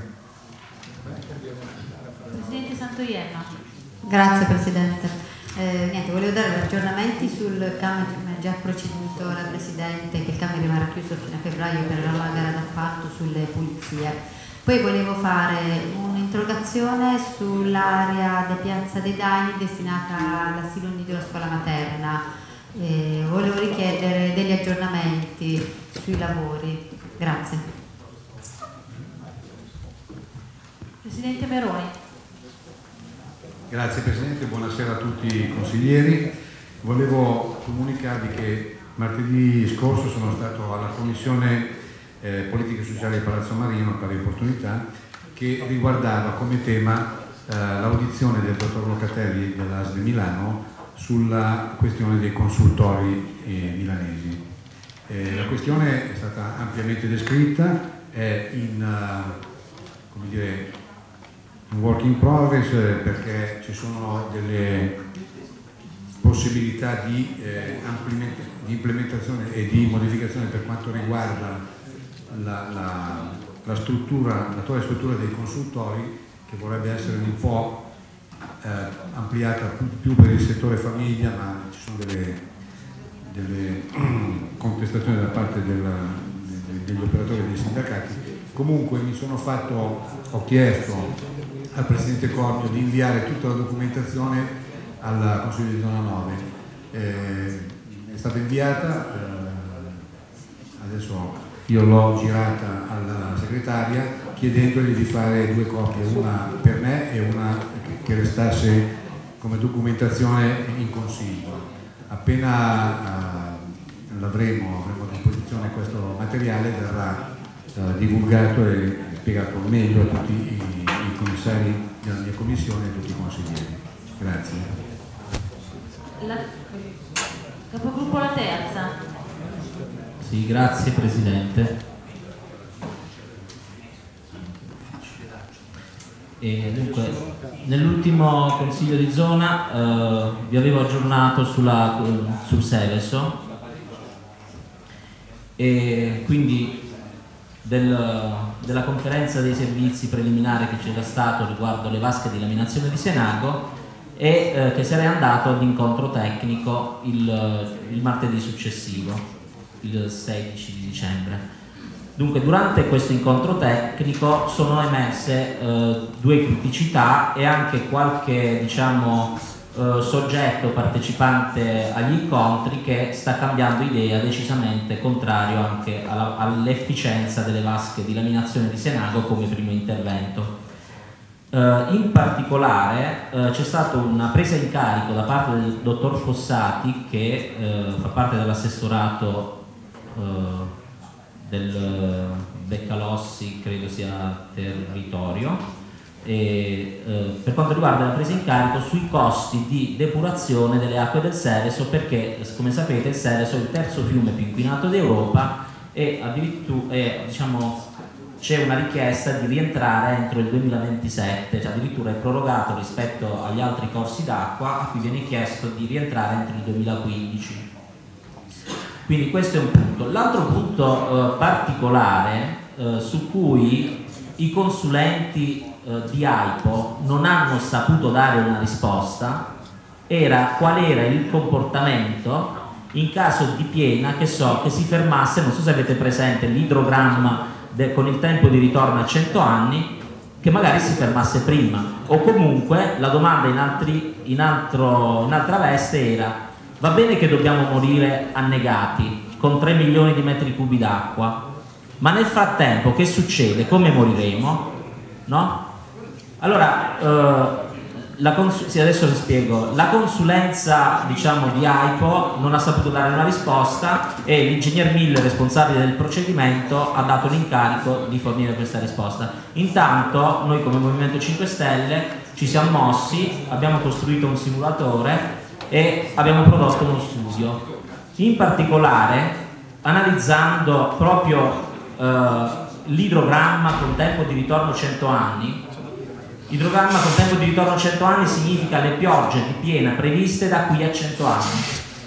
Presidente Santoienna. Grazie Presidente. Niente, volevo dare gli aggiornamenti sul cambio, come ha già proceduto la Presidente, che il cambio rimarrà chiuso fino a febbraio per la gara d'appalto sulle pulizie. Poi volevo fare un'interrogazione sull'area di Piazza dei Daini destinata all'asilo nido della scuola materna. Volevo richiedere degli aggiornamenti sui lavori. Grazie. Presidente Meroni. Grazie Presidente, buonasera a tutti i consiglieri. Volevo comunicarvi che martedì scorso sono stato alla Commissione Politiche Sociali di Palazzo Marino, pari opportunità, che riguardava come tema l'audizione del dottor Locatelli dell'ASL di Milano sulla questione dei consultori milanesi. La questione è stata ampiamente descritta, è in work in progress, perché ci sono delle possibilità di implementazione e di modificazione per quanto riguarda l'attuale struttura dei consultori, che vorrebbe essere un po' ampliata più per il settore famiglia, ma ci sono delle contestazioni da parte degli operatori e dei sindacati. Comunque ho chiesto al Presidente Cormio di inviare tutta la documentazione al Consiglio di Zona 9. È stata inviata, adesso io l'ho girata alla segretaria chiedendogli di fare 2 copie, una per me e una che restasse come documentazione in consiglio. Appena avremo a disposizione questo materiale, verrà divulgato e spiegato meglio a tutti i commissari della mia commissione e a tutti i consiglieri. Grazie. Capogruppo La Terza. Sì, grazie Presidente. Dunque, nell'ultimo Consiglio di zona vi avevo aggiornato sul Seveso, e quindi della conferenza dei servizi preliminare che c'era stato riguardo le vasche di laminazione di Senago, e che sarei andato ad incontro tecnico il martedì successivo, il 16 di dicembre. Dunque, durante questo incontro tecnico sono emerse 2 criticità e anche qualche soggetto partecipante agli incontri che sta cambiando idea, decisamente contrario anche all'efficienza delle vasche di laminazione di Senago come primo intervento. In particolare c'è stata una presa in carico da parte del dottor Fossati, che fa parte dell'assessorato del Beccalossi, credo sia territorio, per quanto riguarda la presa in carico sui costi di depurazione delle acque del Seveso, perché come sapete il Seveso è il terzo fiume più inquinato d'Europa e addirittura c'è una richiesta di rientrare entro il 2027, cioè addirittura è prorogato rispetto agli altri corsi d'acqua a cui viene chiesto di rientrare entro il 2015. Quindi questo è un punto. L'altro punto particolare su cui i consulenti di AIPO non hanno saputo dare una risposta era qual era il comportamento in caso di piena, che si fermasse, non so se avete presente l'idrogramma con il tempo di ritorno a 100 anni, che magari si fermasse prima, o comunque la domanda in altra veste era: va bene che dobbiamo morire annegati con 3 milioni di metri cubi d'acqua, Ma nel frattempo che succede? Come moriremo? No? Allora, sì, adesso vi spiego. La consulenza, diciamo, di AIPO non ha saputo dare una risposta e l'ingegner Miller, responsabile del procedimento, ha dato l'incarico di fornire questa risposta. Intanto noi come Movimento 5 Stelle ci siamo mossi, abbiamo costruito un simulatore e abbiamo prodotto uno studio. In particolare, analizzando proprio l'idrogramma con tempo di ritorno 100 anni. Idrogramma con tempo di ritorno 100 anni significa le piogge di piena previste da qui a 100 anni.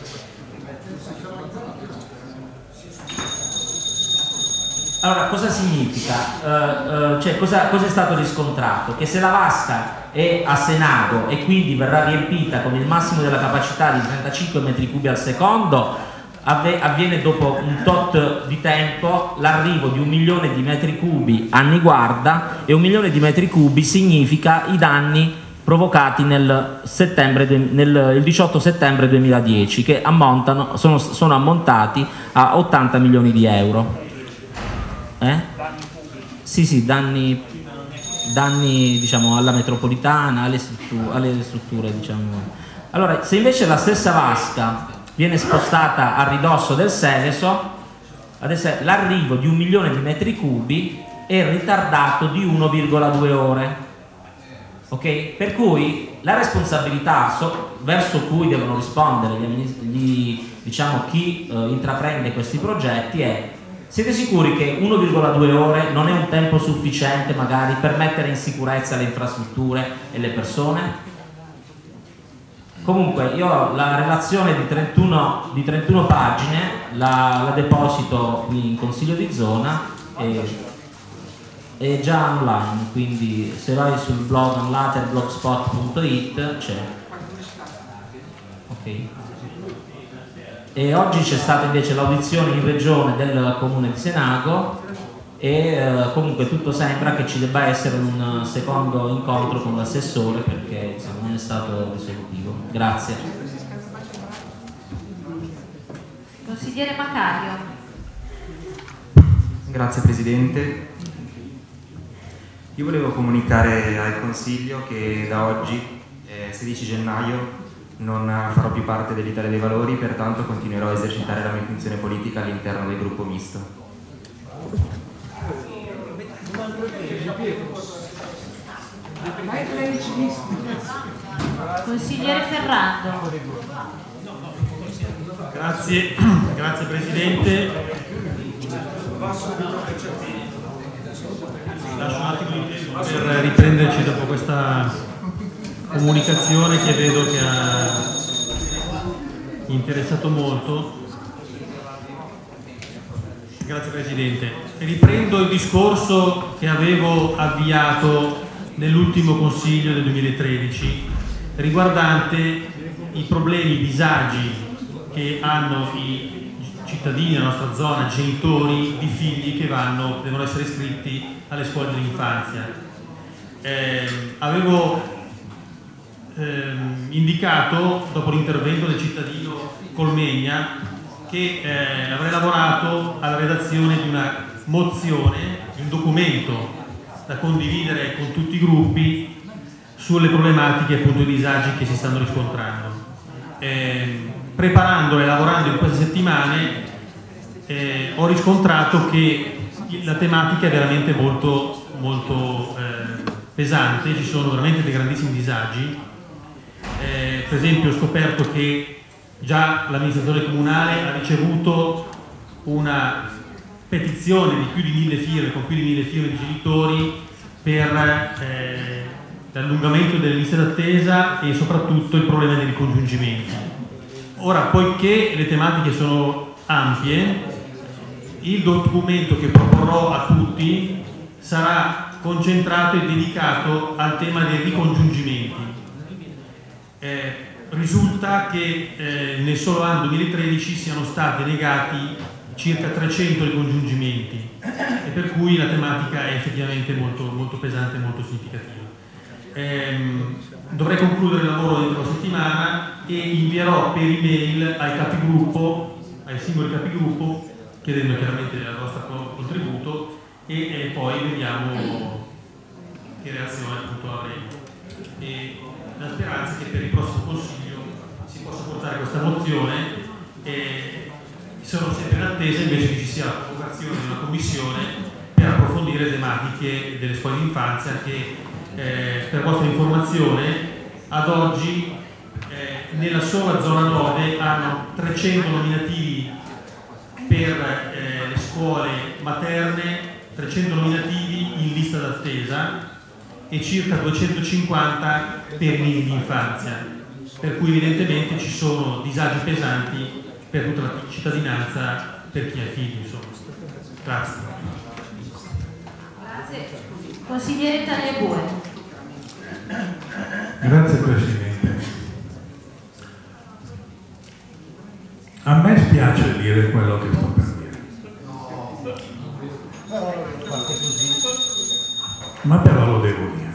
Allora, cosa significa? Cioè, cosa è stato riscontrato? Che se la vasca è a senago e quindi verrà riempita con il massimo della capacità di 35 metri cubi al secondo, avviene dopo un tot di tempo l'arrivo di 1 milione di metri cubi anni guarda, e 1 milione di metri cubi significa i danni provocati il 18 settembre 2010, che sono ammontati a 80 milioni di euro. Sì, danni diciamo alla metropolitana, alle strutture diciamo. Allora, se invece la stessa vasca viene spostata a ridosso del Seveso, adesso l'arrivo di 1 milione di metri cubi è ritardato di 1,2 ore. Ok? Per cui la responsabilità verso cui devono rispondere diciamo, chi intraprende questi progetti è: siete sicuri che 1,2 ore non è un tempo sufficiente magari per mettere in sicurezza le infrastrutture e le persone? Comunque io la relazione di 31 pagine la deposito qui in Consiglio di Zona, è già online, quindi se vai sul blog anlater.blogspot.it c'è. Ok. E oggi c'è stata invece l'audizione in regione del comune di Senago e comunque tutto sembra che ci debba essere un secondo incontro con l'assessore, perché insomma, non è stato risolutivo. Grazie. Consigliere Macario. Grazie Presidente. Io volevo comunicare al Consiglio che da oggi, 16 gennaio, non farò più parte dell'Italia dei Valori, pertanto continuerò a esercitare la mia funzione politica all'interno del gruppo misto. Consigliere Ferrando. Grazie Presidente. Lascio un attimo di tempo per riprenderci dopo questa comunicazione che vedo che ha interessato molto. Grazie Presidente. Riprendo il discorso che avevo avviato nell'ultimo Consiglio del 2013 riguardante i problemi, i disagi che hanno i cittadini della nostra zona, genitori di figli che devono essere iscritti alle scuole dell'infanzia. Avevo indicato, dopo l'intervento del cittadino Colmegna, che avrei lavorato alla redazione di una mozione, di un documento da condividere con tutti i gruppi sulle problematiche, appunto, i disagi che si stanno riscontrando. Preparando e lavorando in queste settimane ho riscontrato che la tematica è veramente molto, molto pesante, ci sono veramente dei grandissimi disagi. Per esempio ho scoperto che già l'amministrazione comunale ha ricevuto una petizione di più di 1000 firme, con più di 1000 firme di genitori per l'allungamento delle liste d'attesa e soprattutto il problema dei ricongiungimenti. Ora, poiché le tematiche sono ampie, il documento che proporrò a tutti sarà concentrato e dedicato al tema dei ricongiungimenti. Risulta che nel solo anno 2013 siano stati negati circa 300 ricongiungimenti e per cui la tematica è effettivamente molto, molto pesante e molto significativa. Dovrei concludere il lavoro entro la settimana e invierò per email ai capigruppo, ai singoli capigruppo, chiedendo chiaramente il vostro contributo e poi vediamo che reazione appunto avremo. E la speranza è che per il prossimo Consiglio si possa portare questa mozione e sono sempre in attesa invece che ci sia la convocazione di una commissione per approfondire le tematiche delle scuole d'infanzia che per vostra informazione ad oggi nella sola zona 9 hanno 300 nominativi per le scuole materne, 300 nominativi in lista d'attesa e circa 250 per i nidi di infanzia, per cui evidentemente ci sono disagi pesanti per tutta la cittadinanza, per chi ha figli, insomma. Grazie. Grazie. Consigliere Tagliabue. Grazie Presidente. A me spiace dire quello che sto per dire. Ma però lo devo dire.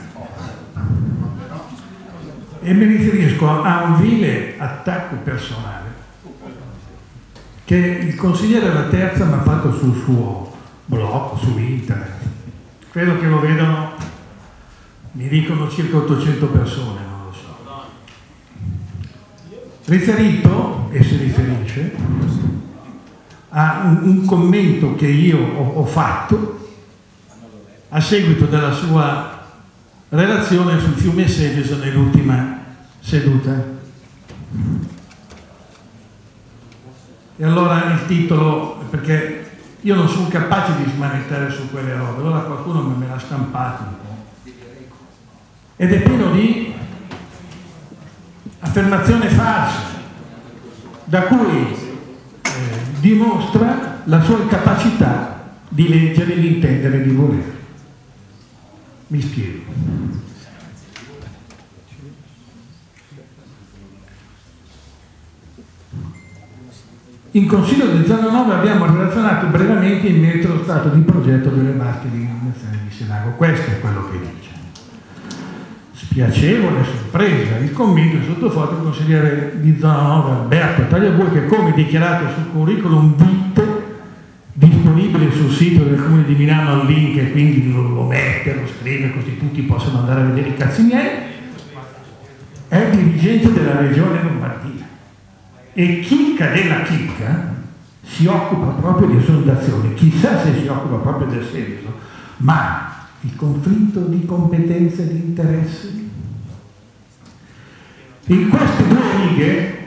E mi riferisco a un vile attacco personale che il consigliere della Terza mi ha fatto sul suo blog, su internet. Credo che lo vedano, mi dicono circa 800 persone, non lo so. Riferito, e si riferisce, a un commento che io ho fatto a seguito della sua relazione sul fiume Seveso nell'ultima seduta. E allora il titolo, perché io non sono capace di smanettare su quelle robe, allora qualcuno me l'ha stampato un po'. Ed è pieno di affermazioni false, da cui dimostra la sua incapacità di leggere, di intendere, di volere. Mi spiego. In Consiglio di Zona 9 abbiamo relazionato brevemente in merito allo stato di progetto delle vasche di illuminazione di Senago. Questo è quello che dice. Spiacevole sorpresa il commento in sottofoto del consigliere di Zona 9 Alberto Tagliabue, che come dichiarato sul curriculum vitae disponibile sul sito del Comune di Milano al link, e quindi lo mette, lo scrive così tutti possono andare a vedere i cazzi miei, è dirigente della regione Lombardia e chicca della chicca si occupa proprio di esondazioni, chissà se si occupa proprio del Seveso, ma il conflitto di competenze e di interessi in queste due righe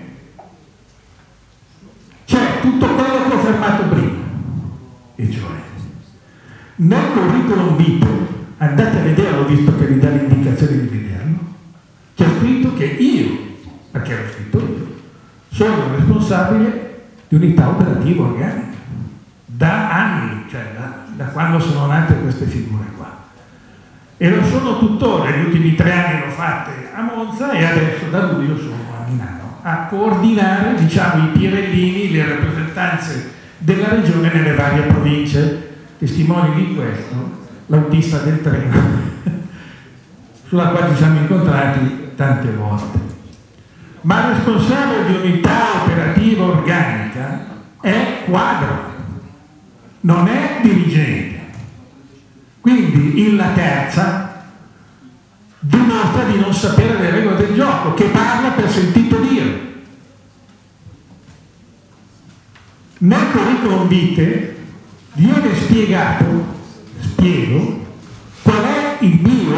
c'è tutto quello che ho fermato prima. E cioè, nel curriculum vitae, andate a vederlo visto che vi dà l'indicazione di vederlo, c'è scritto che io, perché l'ho scritto io, sono responsabile di unità operativa organica da anni, cioè da quando sono nate queste figure qua. E lo sono tuttora, gli ultimi 3 anni l'ho fatte a Monza e adesso da luglio sono a Milano a coordinare, diciamo, i Pirellini, le rappresentanze della regione nelle varie province. Testimoni di questo l'autista del treno sulla quale ci siamo incontrati tante volte. Ma il responsabile di unità operativa organica è quadro, non è dirigente. Quindi il La Terza dimostra di non sapere le regole del gioco, che parla per sentito dire. Nel curriculum vitae viene spiego qual è il mio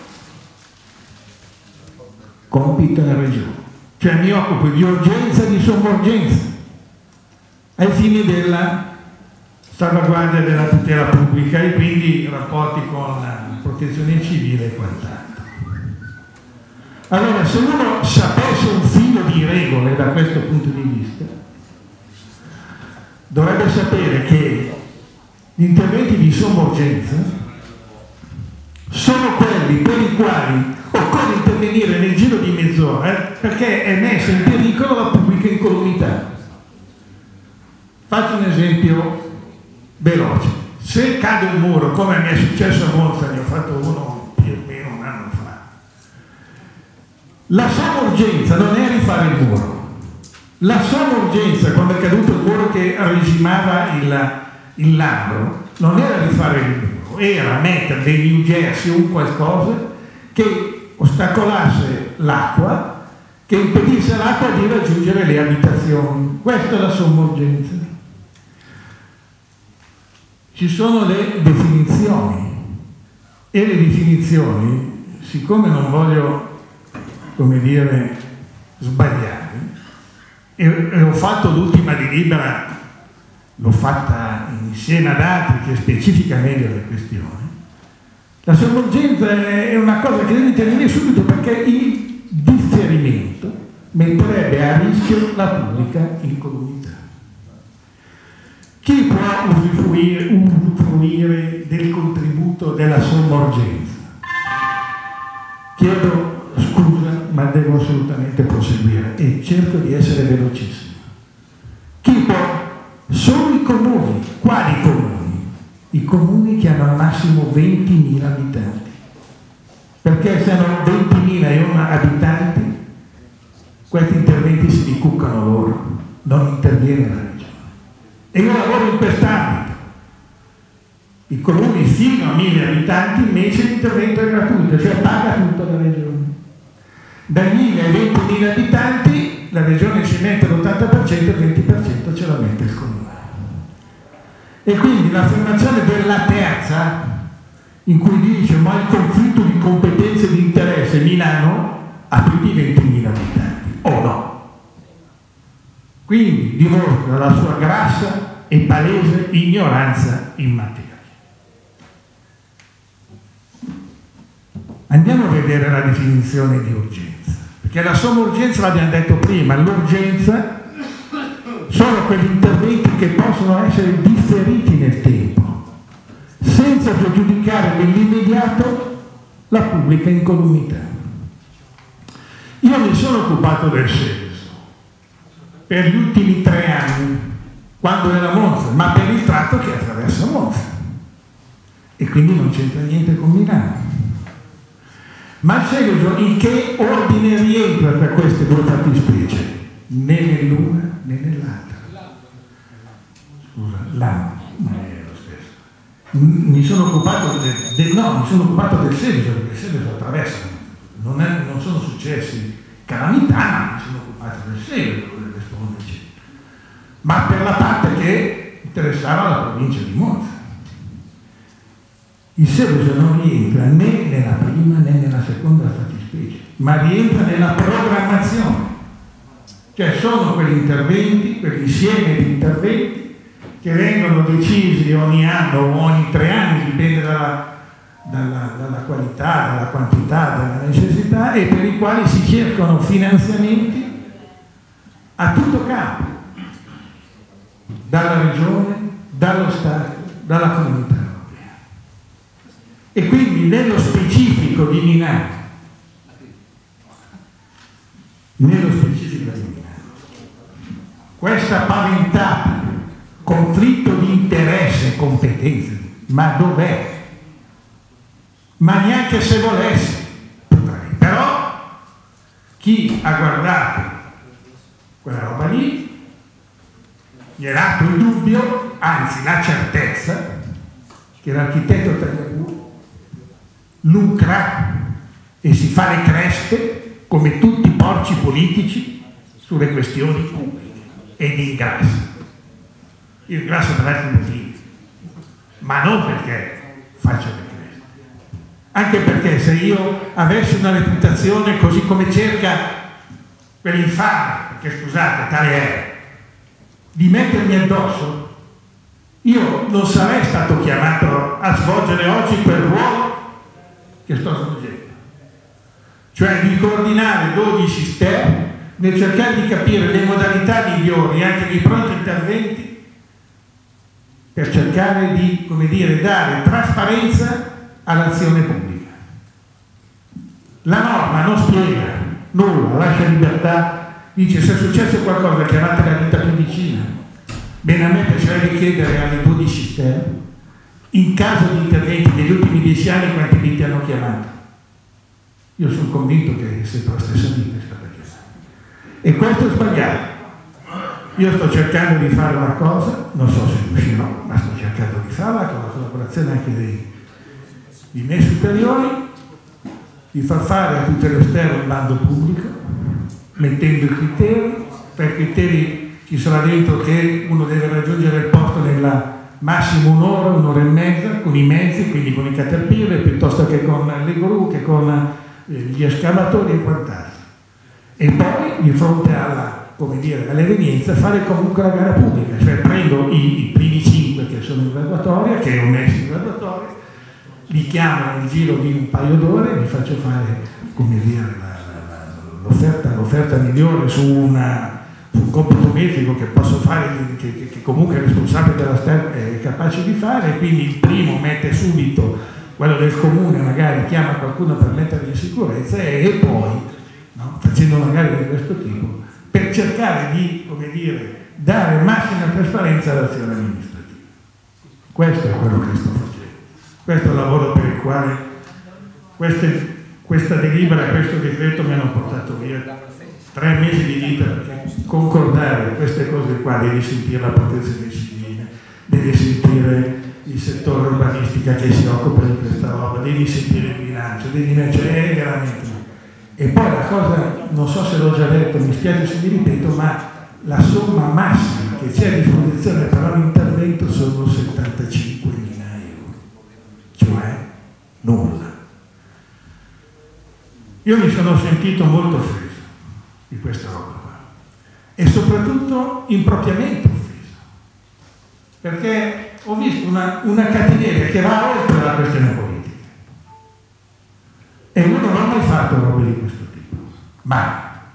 compito nella regione, cioè mi occupo di urgenza e di sommergenza ai fini della salvaguardia della tutela pubblica e quindi rapporti con la protezione civile e quant'altro. Allora, se uno sapesse un filo di regole da questo punto di vista, dovrebbe sapere che gli interventi di sommergenza sono quelli per i quali occorre intervenire nel giro di mezz'ora perché è messa in pericolo la pubblica incolumità. Faccio un esempio veloce. Se cade un muro, come mi è successo a Monza, ne ho fatto uno più o meno un anno fa, la sommergenza non è rifare il muro. La sommergenza, quando è caduto il muro che regimava il Lambro non era di fare il muro, era mettere dei New Jersey o un qualcosa che ostacolasse l'acqua, che impedisse all'acqua di raggiungere le abitazioni. Questa è la sommergenza. Ci sono le definizioni e le definizioni, siccome non voglio, come dire, sbagliare, e ho fatto l'ultima delibera, l'ho fatta insieme ad altri che specifica meglio le questioni. La sommergenza è una cosa che deve tenere subito, perché il differimento metterebbe a rischio la pubblica incolumità. Chi può usufruire del contributo della sommergenza? Chiedo scusa, ma devo assolutamente proseguire e cerco di essere velocissimo. Chi può? Sono i comuni. Quali comuni? I comuni che hanno al massimo 20.000 abitanti. Perché se hanno 20.000 e 1 abitanti, questi interventi si ricuccano loro, non interviene la regione. E io lavoro in quest'ambito. I comuni fino a 1.000 abitanti invece l'intervento è gratuito, cioè paga tutto la regione. Dai 1.000 ai 20.000 abitanti la regione ci mette l'80% e il 20% ce la mette il comune. E quindi l'affermazione della terza, in cui dice ma il conflitto di competenze e di interesse Milano ha più di 20.000 abitanti, o no? Quindi dimostra la sua grassa e palese ignoranza in materia. Andiamo a vedere la definizione di urgenza, perché la sommergenza l'abbiamo detto prima, l'urgenza sono quegli interventi che possono essere differiti nel tempo, senza pregiudicare nell'immediato la pubblica incolumità. Io mi sono occupato del Seveso per gli ultimi 3 anni, quando era Monza, ma per il tratto che attraversa Monza, e quindi non c'entra niente con Milano. Ma il Seveso in che ordine rientra tra queste due fattispecie? Né nell'una né nell'altra. Scusa, l'anno, ma è lo stesso. Mi sono occupato del Seveso, perché il Seveso attraversa. Non sono successi calamità, ma mi sono occupato del Seveso, ma per la parte che interessava la provincia di Monza. Il Seveso non rientra né nella prima né nella seconda fattispecie, ma rientra nella programmazione. Cioè sono quegli interventi, quell'insieme di interventi che vengono decisi ogni anno o ogni 3 anni, dipende dalla qualità, dalla quantità, dalla necessità, e per i quali si cercano finanziamenti a tutto campo, dalla regione, dallo Stato, dalla comunità europea. E quindi nello specifico di Milano, questa paventata conflitto di interesse e competenze, ma dov'è? Ma neanche se volesse potrei. Però chi ha guardato quella roba lì gli è dato il dubbio, anzi la certezza, che l'architetto Tagliabue lucra e si fa le creste come tutti i porci politici sulle questioni pubbliche e di ingrasso. Il grasso per altri motivi, ma non perché faccio le creste. Anche perché se io avessi una reputazione così come cerca quell'infame, perché scusate, tale è, di mettermi addosso, io non sarei stato chiamato a svolgere oggi quel ruolo che sto svolgendo, cioè di coordinare 12 STEP nel cercare di capire le modalità migliori anche di pronti interventi per cercare di, come dire, dare trasparenza all'azione pubblica. La norma non spiega nulla, lascia libertà, dice se è successo qualcosa chiamate la vita più vicina. Bene, a me piacerebbe chiedere alle 12 STEP, in caso di interventi degli ultimi 10 anni, quanti vite hanno chiamato. Io sono convinto che sempre la stessa vita è stata chiamata. E questo è sbagliato. Io sto cercando di fare una cosa, non so se riuscirò, ma sto cercando di farla con la collaborazione anche dei miei superiori, di far fare a tutto l'esterno un bando pubblico, mettendo i criteri. Per criteri ci sarà dentro che uno deve raggiungere il posto nella massimo un'ora e mezza, con i mezzi, quindi con i caterpillar, piuttosto che con le gru, che con gli escavatori e quant'altro. E poi, di fronte all'evenienza, fare comunque la gara pubblica, cioè prendo i primi 5 che sono in graduatoria, che ho messo in graduatoria, li chiamo nel giro di un paio d'ore, li faccio fare, come dire, l'offerta migliore su un compito metrico che posso fare, che comunque il responsabile della STEP è capace di fare, e quindi il primo mette subito, quello del comune magari chiama qualcuno per metterli in sicurezza, e poi, no, facendo magari di questo tipo, per cercare di, come dire, dare massima trasparenza all'azione amministrativa. Questo è quello che sto facendo, questo è il lavoro per il quale questa delibera e questo decreto mi hanno portato via 3 mesi di vita, perché concordare queste cose qua devi sentire la protezione civile, devi sentire il settore urbanistica che si occupa di questa roba, devi sentire il bilancio, cioè è veramente. E poi la cosa, non so se l'ho già detto, mi spiace se mi ripeto, ma la somma massima che c'è a disposizione per ogni intervento sono 75.000 euro, cioè nulla. Io mi sono sentito molto offeso di questa roba qua, e soprattutto impropriamente offeso, perché ho visto una cattiveria che va oltre la questione politica, e io non ho mai fatto robe di questo tipo, mai.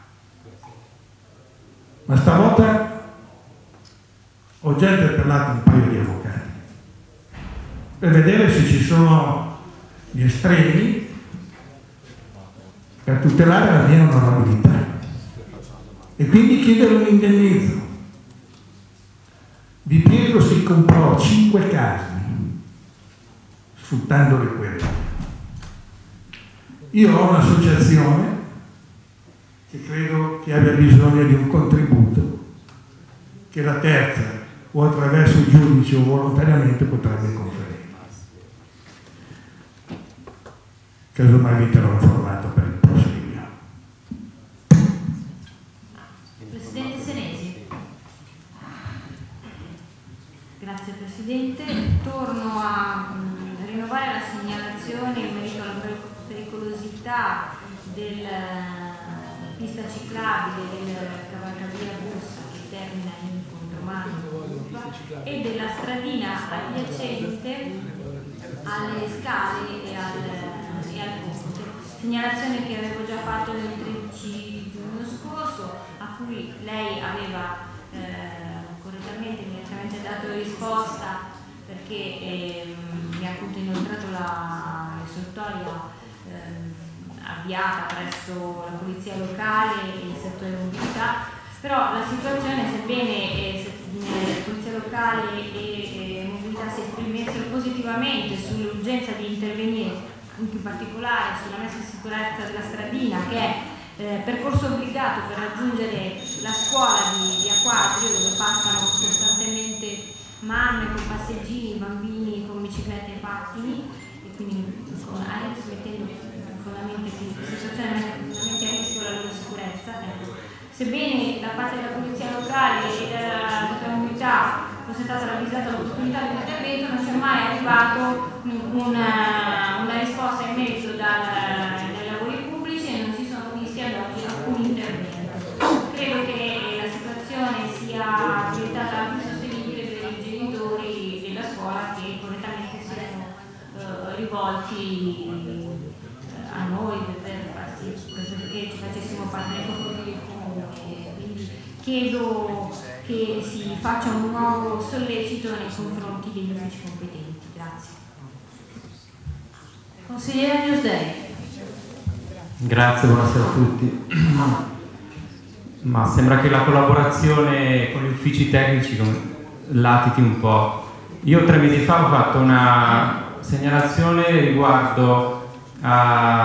Ma stavolta ho già interpellato un paio di avvocati per vedere se ci sono gli estremi per tutelare la mia onorabilità, e quindi chiedere un indennizzo. Di Pietro si comprò 5 case sfruttando le quelle. Io ho un'associazione che credo che abbia bisogno di un contributo che la terza, o attraverso il giudice o volontariamente, potrebbe conferire. Casomai vi terrò informato per il prossimo. Presidente Senesi. Grazie Presidente. Torno a rinnovare la segnalazione in merito alla pericolosità della pista ciclabile del cavalcavia Bussa che termina in Contromano e della stradina adiacente alle scale e al ponte. Segnalazione che avevo già fatto nel 13 giugno scorso, a cui lei aveva correttamente, immediatamente dato risposta, perché mi ha appunto inoltrato l'istruttoria avviata presso la polizia locale e il settore mobilità. Però la situazione, sebbene la polizia locale e mobilità si esprimessero positivamente sull'urgenza di intervenire, in particolare sulla messa in sicurezza della stradina, che è percorso obbligato per raggiungere la scuola di Acquadrio, dove passano costantemente mamme con passeggini, bambini con biciclette e pattini, e quindi mettendo fondamentalmente questa situazione mette a rischio la loro sicurezza. Sebbene da parte della polizia locale e della comunità fosse stata ravvisata l'opportunità di intervento, non c'è mai arrivato una risposta in merito dai lavori pubblici e non si sono visti ad oggi alcun intervento. Credo che la situazione sia diventata più sostenibile per i genitori della scuola, che correttamente siano rivolti a noi per farsi, che ci facessimo parte del confronto del comune. Quindi chiedo che si faccia un nuovo sollecito nei confronti degli uffici competenti. Grazie. Consigliere Newsday. Grazie, buonasera a tutti. Ma sembra che la collaborazione con gli uffici tecnici latiti un po'. Io 3 mesi fa ho fatto una segnalazione riguardo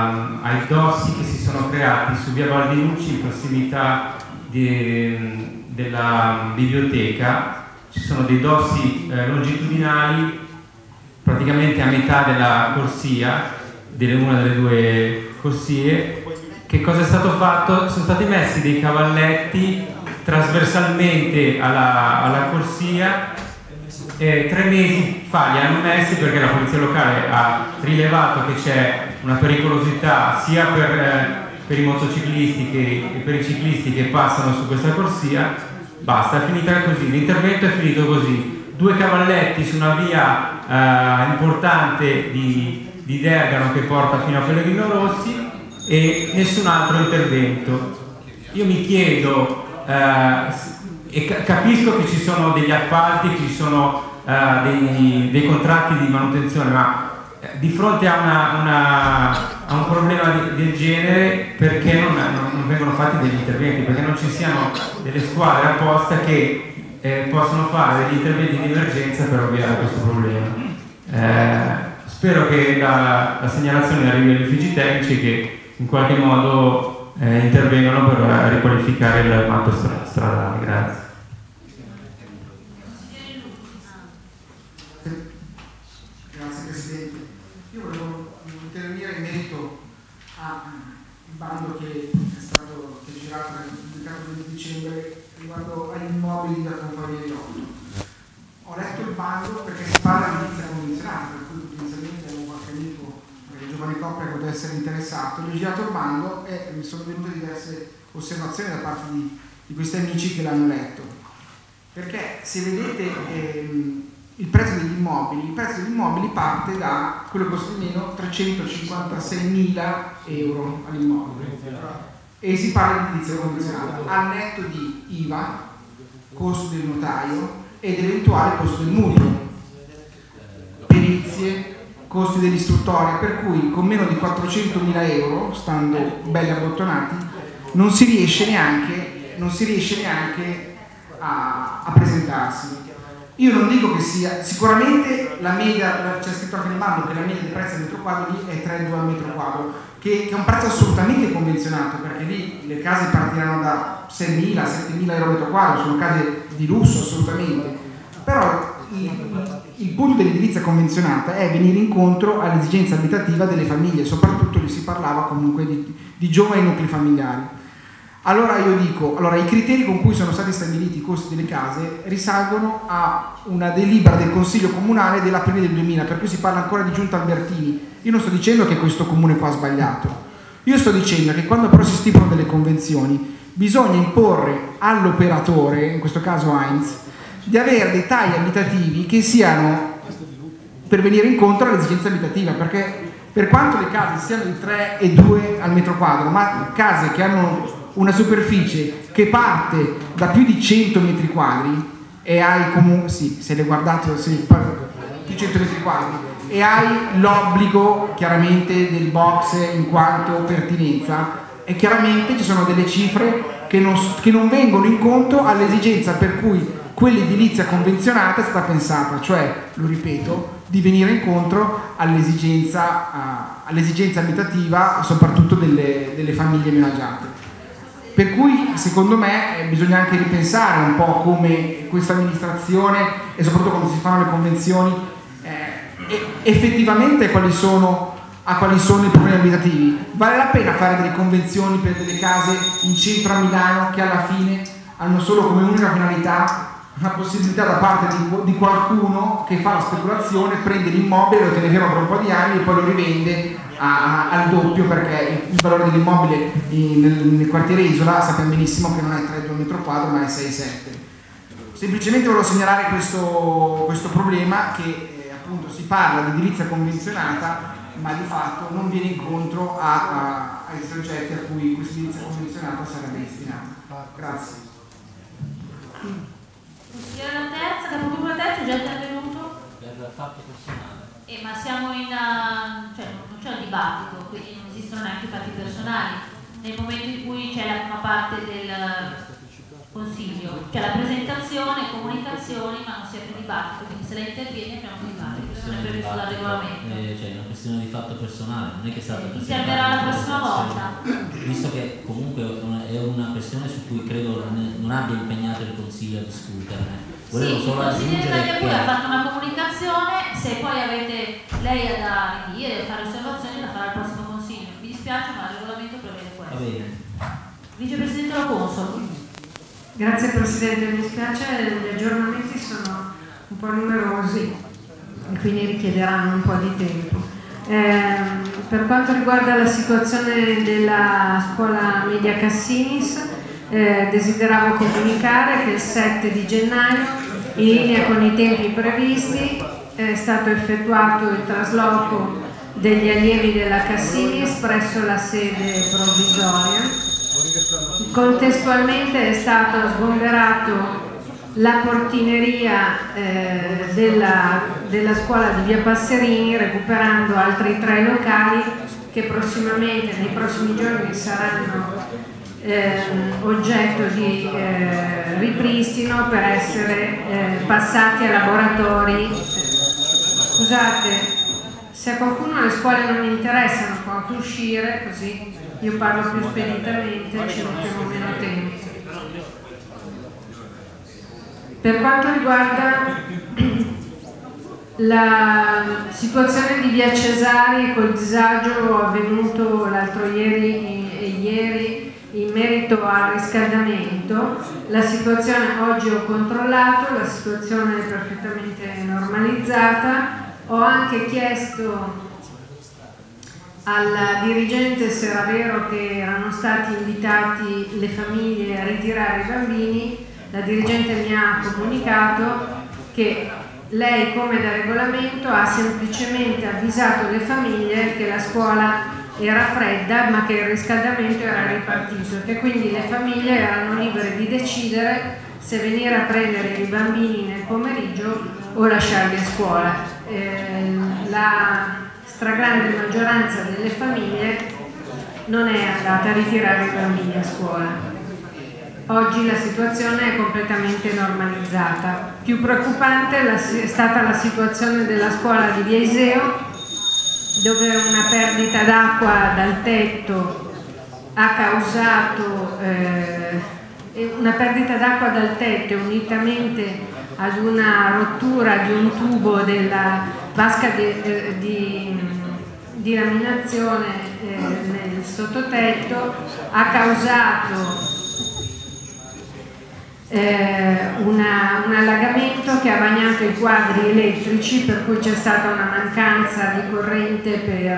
ai dossi che si sono creati su via Valdinucci in prossimità della biblioteca ci sono dei dossi longitudinali praticamente a metà della corsia, una delle due corsie. Che cosa è stato fatto? Sono stati messi dei cavalletti trasversalmente alla corsia. 3 mesi fa li hanno messi perché la polizia locale ha rilevato che c'è una pericolosità sia per i motociclisti che per i ciclisti che passano su questa corsia. Basta, è finita così, l'intervento è finito così. 2 cavalletti su una via importante di Dergano che porta fino a Pellegrino Rossi e nessun altro intervento. Io mi chiedo, e capisco che ci sono degli appalti, che ci sono dei contratti di manutenzione, ma di fronte a un problema del genere perché non vengono fatti degli interventi, perché non ci siano delle squadre apposta che possono fare degli interventi di emergenza per ovviare questo problema. Spero che la segnalazione arrivi agli uffici tecnici che in qualche modo intervengano per riqualificare il matto stradale. Grazie. Grazie Presidente. Io volevo intervenire in merito al bando che è girato nel 20 dicembre riguardo agli immobili da Confavia 8. Ho letto il bando perché si parla di edilizia convenzionata, per cui potenzialmente avevo qualche amico, qualche giovane coppia che poteva essere interessato. Ho girato il bando e mi sono venute diverse osservazioni da parte di questi amici che l'hanno letto. Perché se vedete il prezzo degli immobili parte da quello che costa meno 356.000 euro all'immobile e si parla di edilizia convenzionata al netto di IVA, costo del notaio ed eventuale costo del mutuo, perizie, costi dell'istruttoria, per cui con meno di 400.000 euro, stando belli abbottonati, non si riesce neanche a presentarsi. Io non dico che sia, sicuramente la media, c'è scritto anche nel bando che la media dei prezzi al metro quadro lì è 3,2 al metro quadro, che è un prezzo assolutamente convenzionato, perché lì le case partiranno da 6.000, 7.000 euro al metro quadro, sono case di lusso assolutamente, però il punto dell'edilizia convenzionata è venire incontro all'esigenza abitativa delle famiglie, soprattutto lì si parlava comunque di giovani nuclei familiari. Allora io dico, i criteri con cui sono stati stabiliti i costi delle case risalgono a una delibera del Consiglio Comunale dell'aprile del 2000, per cui si parla ancora di Giunta Albertini. Io non sto dicendo che questo comune qua ha sbagliato, io sto dicendo che quando però si stipulano delle convenzioni bisogna imporre all'operatore, in questo caso Heinz, di avere dei tagli abitativi che siano per venire incontro all'esigenza abitativa, perché per quanto le case siano di 3,2 al metro quadro, ma case che hanno una superficie che parte da più di 100 metri quadri e hai comunque, sì, se le guardate, più 100 metri quadri, e hai l'obbligo chiaramente del box in quanto pertinenza, e chiaramente ci sono delle cifre che non vengono incontro all'esigenza per cui quell'edilizia convenzionata è stata pensata, cioè, lo ripeto, di venire incontro all'esigenza abitativa soprattutto delle famiglie meno agiate. Per cui secondo me bisogna anche ripensare un po' come questa amministrazione e soprattutto quando si fanno le convenzioni effettivamente a quali sono i problemi abitativi. Vale la pena fare delle convenzioni per delle case in centro a Milano che alla fine hanno solo come unica finalità la possibilità da parte di qualcuno che fa la speculazione, prende l'immobile, lo tiene fermo per un po' di anni e poi lo rivende al doppio, perché il valore dell'immobile nel quartiere Isola sappiamo benissimo che non è 3,2 metro quadro ma è 6,7. Semplicemente volevo segnalare questo problema che appunto si parla di edilizia convenzionata ma di fatto non viene incontro ai soggetti a cui questa edilizia convenzionata sarebbe destinata. Grazie. La terza, dopo la terza è già intervenuto? Per fatto personale. Ma siamo cioè non c'è un dibattito, quindi non esistono neanche fatti personali. Nel momento in cui c'è la prima parte consiglio, cioè la presentazione, comunicazioni, ma non si apre dibattito, quindi se lei interviene apriamo un dibattito, questo non è previsto dal regolamento. Cioè è una questione di fatto personale, non è che è stata interverrà la prossima volta. Visto che comunque è una questione su cui credo non abbia impegnato il Consiglio a discuterne. Volevo sì, solo aggiungere che poi ha fatto una comunicazione, se poi avete lei da ridire, fare osservazioni, la farà il prossimo Consiglio. Mi dispiace, ma il regolamento prevede questo. Va bene. Vicepresidente La Consol. Grazie Presidente, mi spiace, gli aggiornamenti sono un po' numerosi e quindi richiederanno un po' di tempo. Per quanto riguarda la situazione della scuola media Cassinis, desideravo comunicare che il 7 di gennaio, in linea con i tempi previsti, è stato effettuato il trasloco degli allievi della Cassinis presso la sede provvisoria. Contestualmente è stato sgomberato la portineria della scuola di Via Passerini, recuperando altri 3 locali che prossimamente, nei prossimi giorni, saranno oggetto di ripristino per essere passati a laboratori. Scusate, se a qualcuno le scuole non interessano può anche uscire, così io parlo più speditamente, ci mettiamo meno tempo. Per quanto riguarda la situazione di Via Cesari col disagio avvenuto l'altro ieri e ieri in merito al riscaldamento, la situazione oggi ho controllato, la situazione è perfettamente normalizzata. Ho anche chiesto al dirigente se era vero che erano stati invitati le famiglie a ritirare i bambini. La dirigente mi ha comunicato che lei, come da regolamento, ha semplicemente avvisato le famiglie che la scuola era fredda ma che il riscaldamento era ripartito e che quindi le famiglie erano libere di decidere se venire a prendere i bambini nel pomeriggio o lasciarli a scuola. La stragrande maggioranza delle famiglie non è andata a ritirare i bambini a scuola. Oggi la situazione è completamente normalizzata. Più preoccupante è stata la situazione della scuola di Via Iseo, dove una perdita d'acqua dal tetto ha causato una perdita d'acqua dal tetto unitamente ad una rottura di un tubo della vasca di laminazione nel sottotetto ha causato un allagamento che ha bagnato i quadri elettrici, per cui c'è stata una mancanza di corrente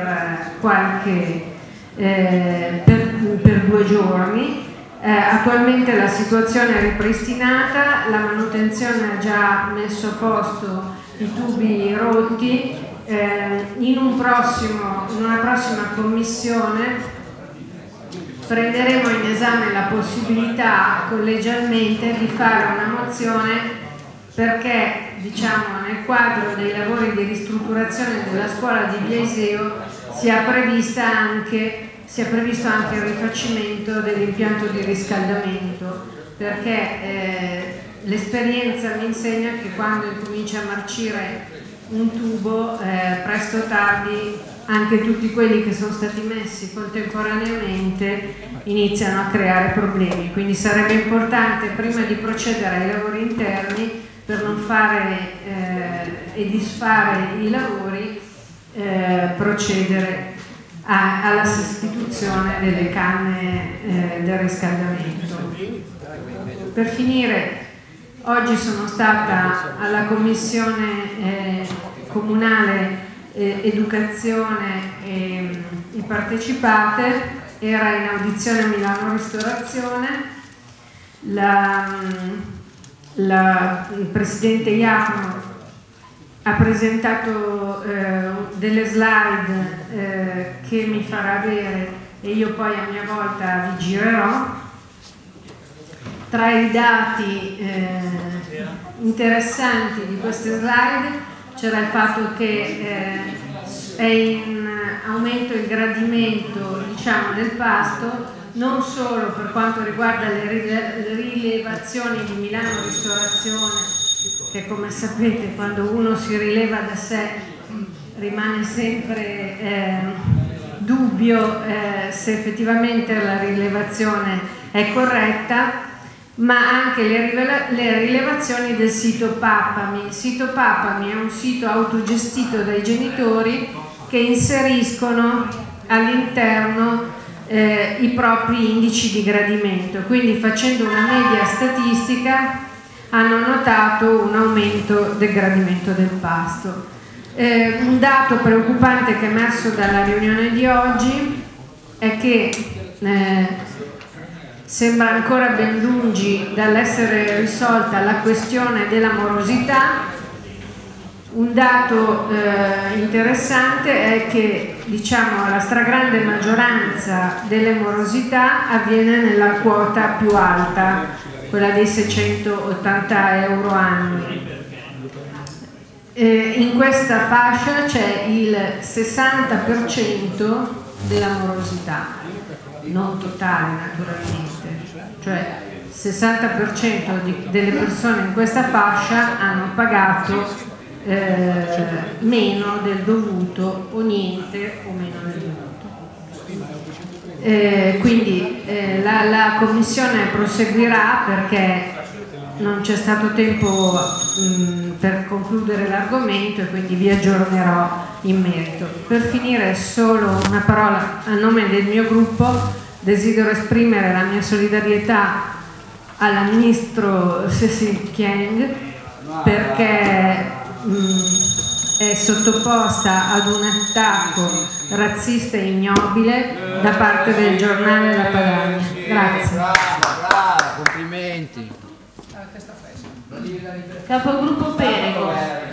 per 2 giorni. Attualmente la situazione è ripristinata, la manutenzione ha già messo a posto i tubi rotti. In una prossima commissione prenderemo in esame la possibilità collegialmente di fare una mozione perché, diciamo, nel quadro dei lavori di ristrutturazione della scuola di Via Iseo sia previsto anche il rifacimento dell'impianto di riscaldamento, perché l'esperienza mi insegna che quando incomincia a marcire un tubo, presto o tardi anche tutti quelli che sono stati messi contemporaneamente iniziano a creare problemi, quindi sarebbe importante, prima di procedere ai lavori interni, per non fare e disfare i lavori, procedere alla sostituzione delle canne del riscaldamento. Per finire, oggi sono stata alla commissione comunale educazione e partecipate, era in audizione a Milano Ristorazione, il presidente Iacono ha presentato delle slide che mi farà avere e io poi a mia volta vi girerò. Tra i dati interessanti di queste slide c'era il fatto che è in aumento il gradimento, diciamo, del pasto, non solo per quanto riguarda le rilevazioni di Milano Ristorazione, che come sapete quando uno si rileva da sé rimane sempre dubbio se effettivamente la rilevazione è corretta, ma anche le rilevazioni del sito Pappami. Il sito Pappami è un sito autogestito dai genitori che inseriscono all'interno i propri indici di gradimento, quindi facendo una media statistica hanno notato un aumento del gradimento del pasto. Un dato preoccupante che è emerso dalla riunione di oggi è che sembra ancora ben lungi dall'essere risolta la questione della morosità. Un dato interessante è che, diciamo, la stragrande maggioranza delle morosità avviene nella quota più alta, quella dei 680 euro annui. In questa fascia c'è il 60% della morosità, non totale naturalmente, cioè il 60% delle persone in questa fascia hanno pagato meno del dovuto o niente o meno del dovuto. Quindi la Commissione proseguirà perché non c'è stato tempo per concludere l'argomento e quindi vi aggiornerò in merito. Per finire solo una parola a nome del mio gruppo: desidero esprimere la mia solidarietà alla Ministro Cécile Kyenge perché è sottoposta ad un attacco razzista e ignobile da parte del giornale La Padania. Grazie. Brava, complimenti. Capogruppo Perego.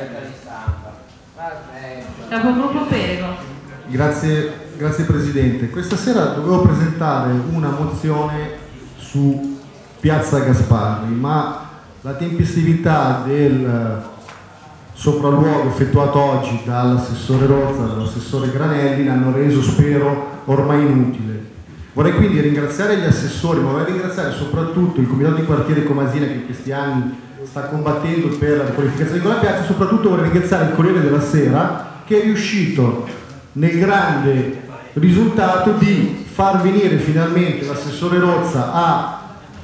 Capogruppo Perego. Grazie Presidente. Questa sera dovevo presentare una mozione su Piazza Gasparri, ma la tempestività del sopralluogo effettuato oggi dall'assessore Rozza e dall'assessore Granelli l'hanno reso, spero, ormai inutile. Vorrei quindi ringraziare gli assessori, ma vorrei ringraziare soprattutto il Comitato di Quartiere Comasina che in questi anni sta combattendo per la riqualificazione di quella piazza, e soprattutto vorrei ringraziare il Corriere della Sera che è riuscito nel grande risultato di far venire finalmente l'assessore Rozza a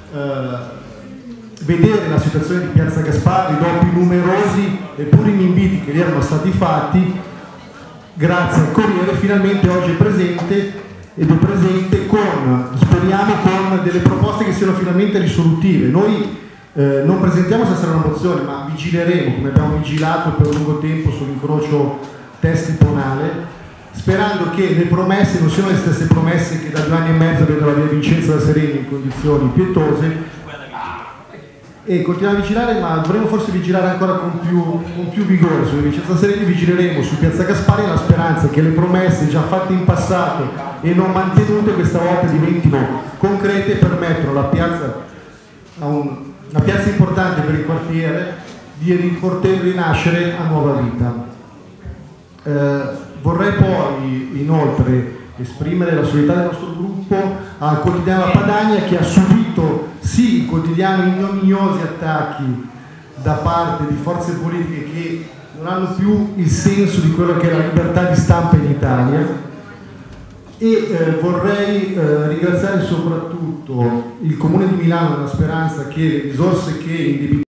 vedere la situazione di Piazza Gasparri dopo i numerosi e puri inviti che gli erano stati fatti. Grazie al Corriere finalmente oggi è presente ed è presente speriamo con delle proposte che siano finalmente risolutive. Noi non presentiamo stasera una mozione, ma vigileremo, come abbiamo vigilato per lungo tempo sull'incrocio Testi-Ponale, sperando che le promesse non siano le stesse promesse che da 2 anni e mezzo vedono la via Vincenzo da Sereni in condizioni pietose, e continuiamo a vigilare, ma dovremo forse vigilare ancora con più vigore su Vincenzo da Sereni. Vigileremo su Piazza Gasparri nella speranza che le promesse già fatte in passato e non mantenute questa volta diventino concrete e permettano alla piazza, una piazza importante per il quartiere, di poter rinascere a nuova vita. Vorrei poi inoltre esprimere la solidarietà del nostro gruppo al quotidiano La Padania, che ha subito sì il quotidiano ignominiosi attacchi da parte di forze politiche che non hanno più il senso di quello che è la libertà di stampa in Italia, e vorrei ringraziare soprattutto il Comune di Milano nella speranza che le risorse che